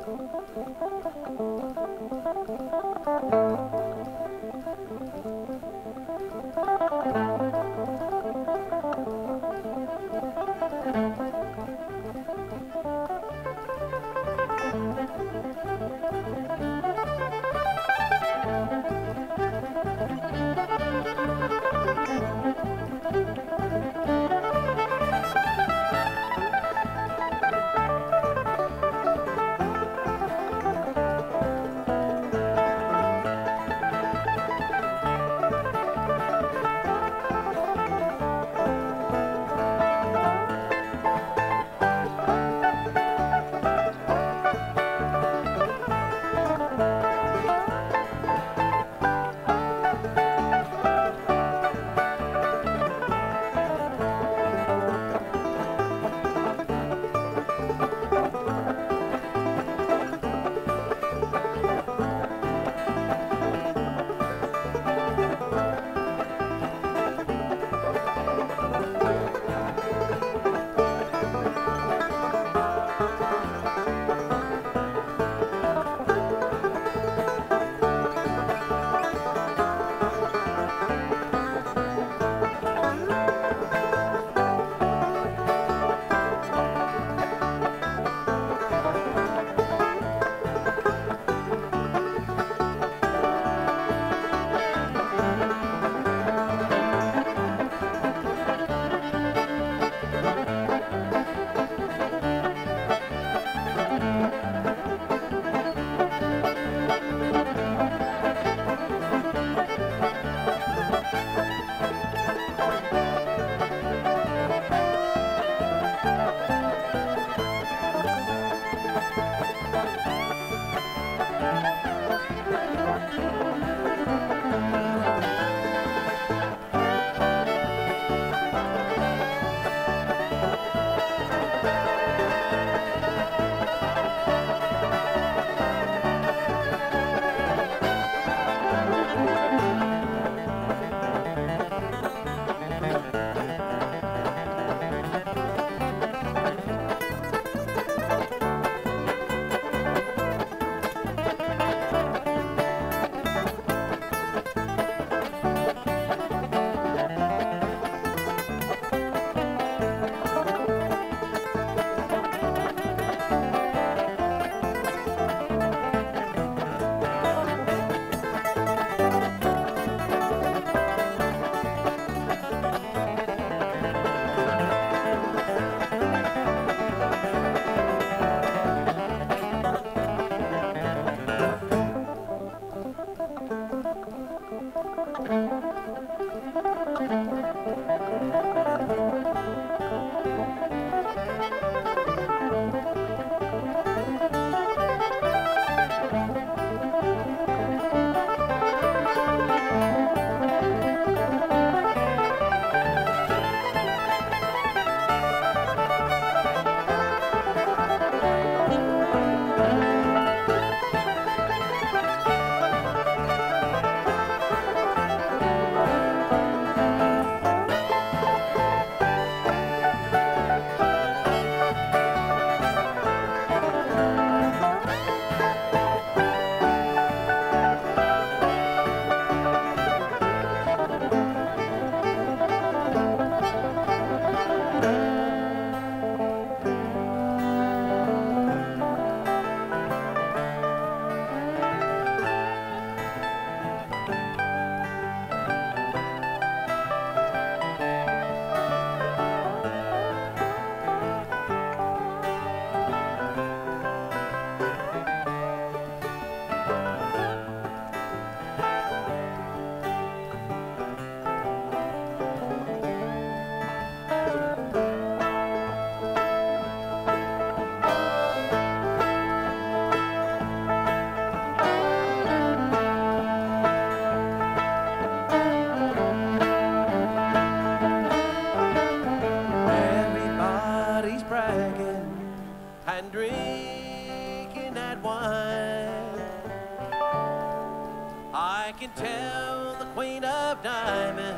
can tell the queen of diamonds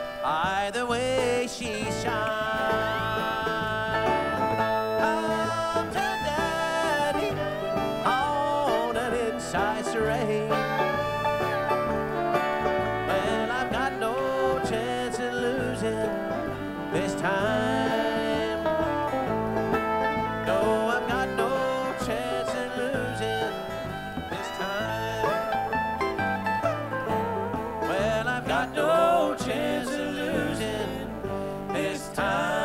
by the way she shines. Come to daddy, precise array. Well, I've got no chance of losing this time. No, I've got no chance of losing this time. Well, I've got no chance of losing this time.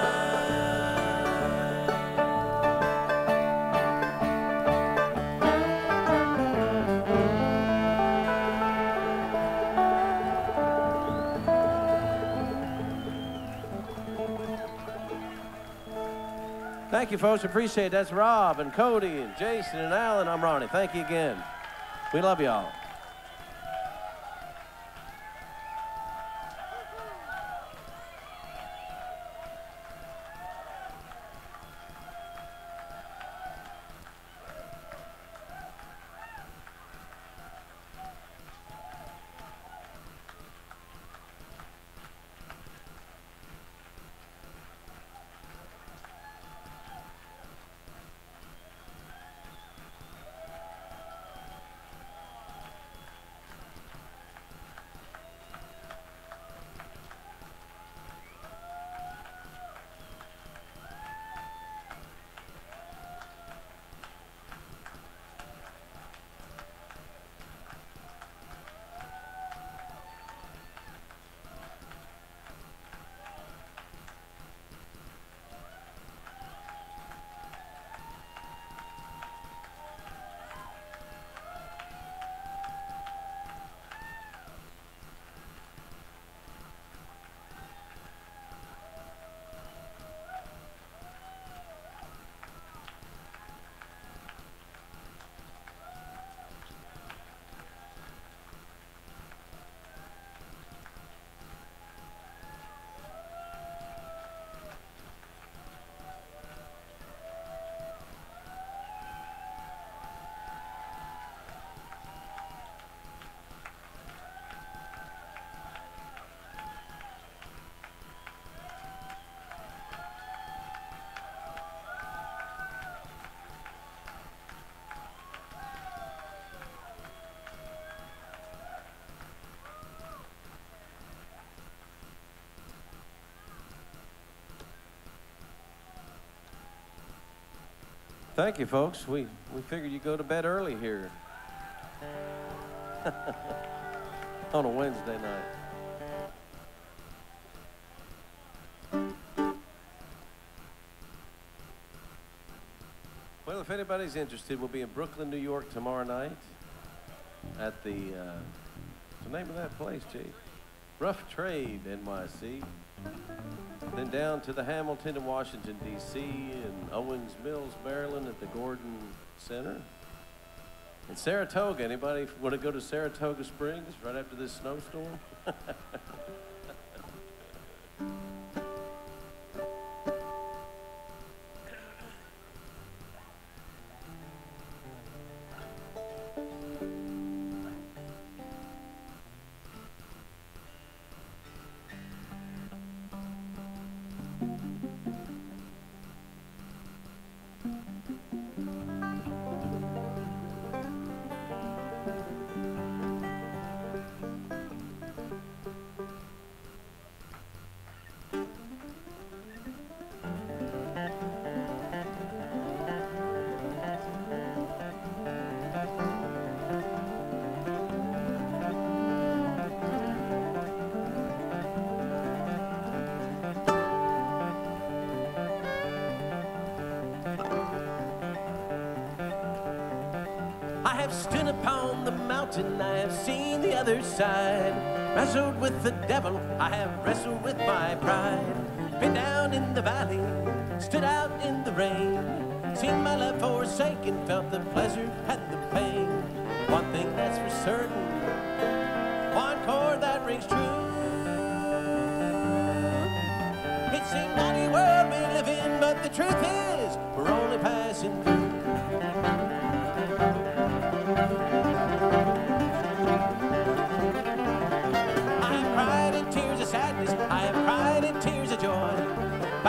Thank you, folks. Appreciate it. That's Rob and Cody and Jason and Alan. I'm Ronnie. Thank you again. We love y'all. Thank you, folks. We, we figured you'd go to bed early here on a Wednesday night. Well, if anybody's interested, we'll be in Brooklyn, New York tomorrow night at the, uh, what's the name of that place, Chief? Rough Trade, N Y C. Then down to the Hamilton in Washington, D C, and Owings Mills, Maryland at the Gordon Center. And Saratoga, anybody want to go to Saratoga Springs right after this snowstorm? I have stood upon the mountain, I have seen the other side. Wrestled with the devil, I have wrestled with my pride. Been down in the valley, stood out in the rain. Seen my love forsaken, felt the pleasure and the pain. One thing that's for certain, one chord that rings true. It's a naughty world we live in, but the truth is, we're only passing through.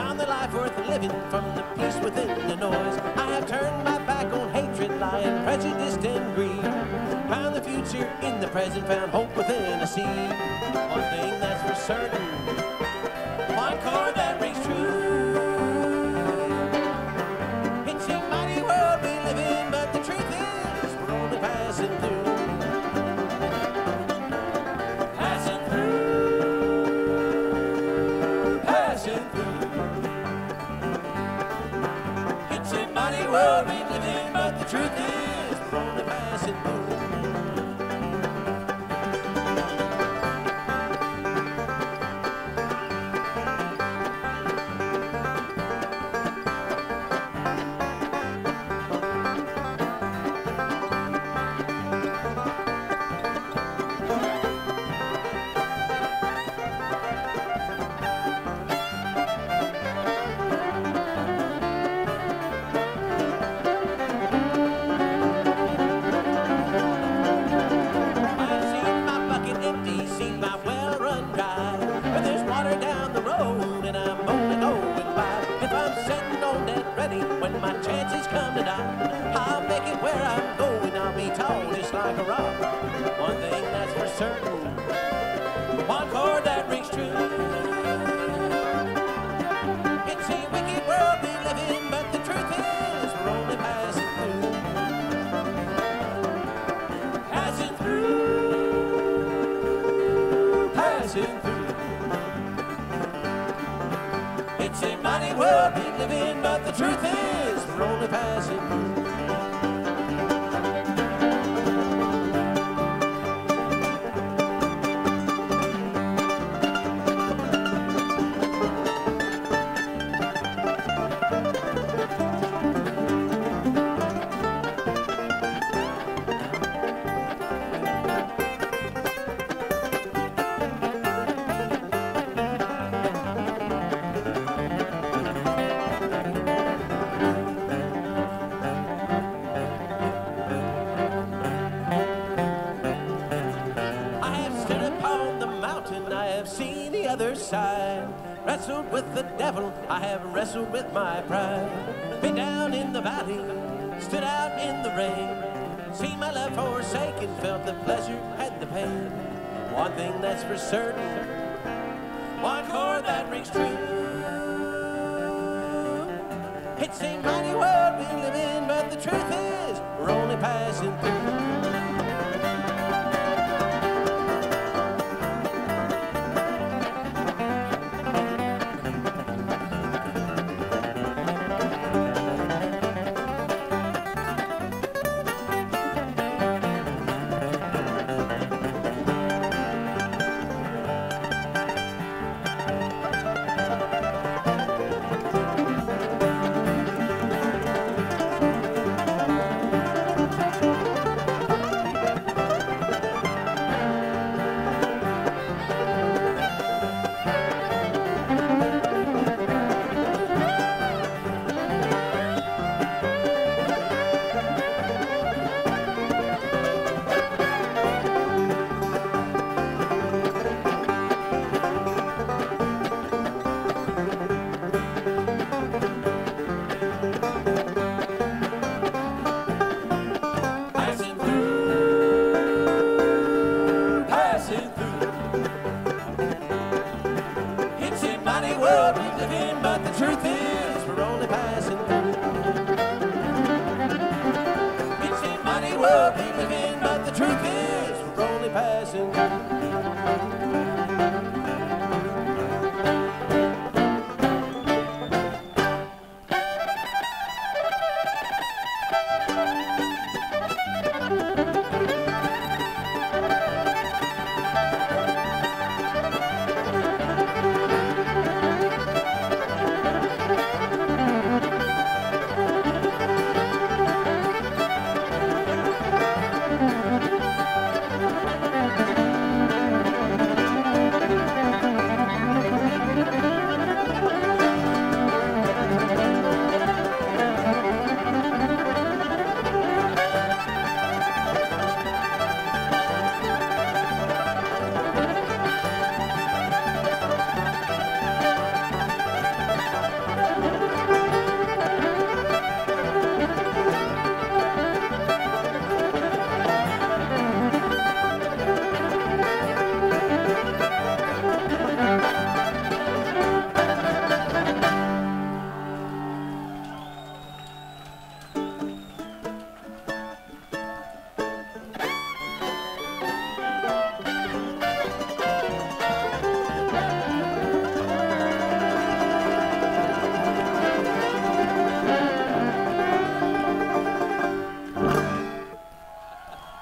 From the peace within the noise, I have turned my back on hatred, lying, prejudice, distant green. Found the future in the present, found hope within a scene. One thing that's for certain, one chord that rings true. It's a mighty world we live in, but the truth is we're only passing through. Passing through, passing through. It's a mighty world we live in, but the truth is we're only passing through. Wrestled with the devil, I have wrestled with my pride. Been down in the valley, stood out in the rain, seen my love forsaken, felt the pleasure, had the pain. One thing that's for certain, one chord that rings true. It's a mighty world we live in, but the truth is we're only passing through.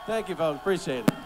Thank you, folks. Appreciate it.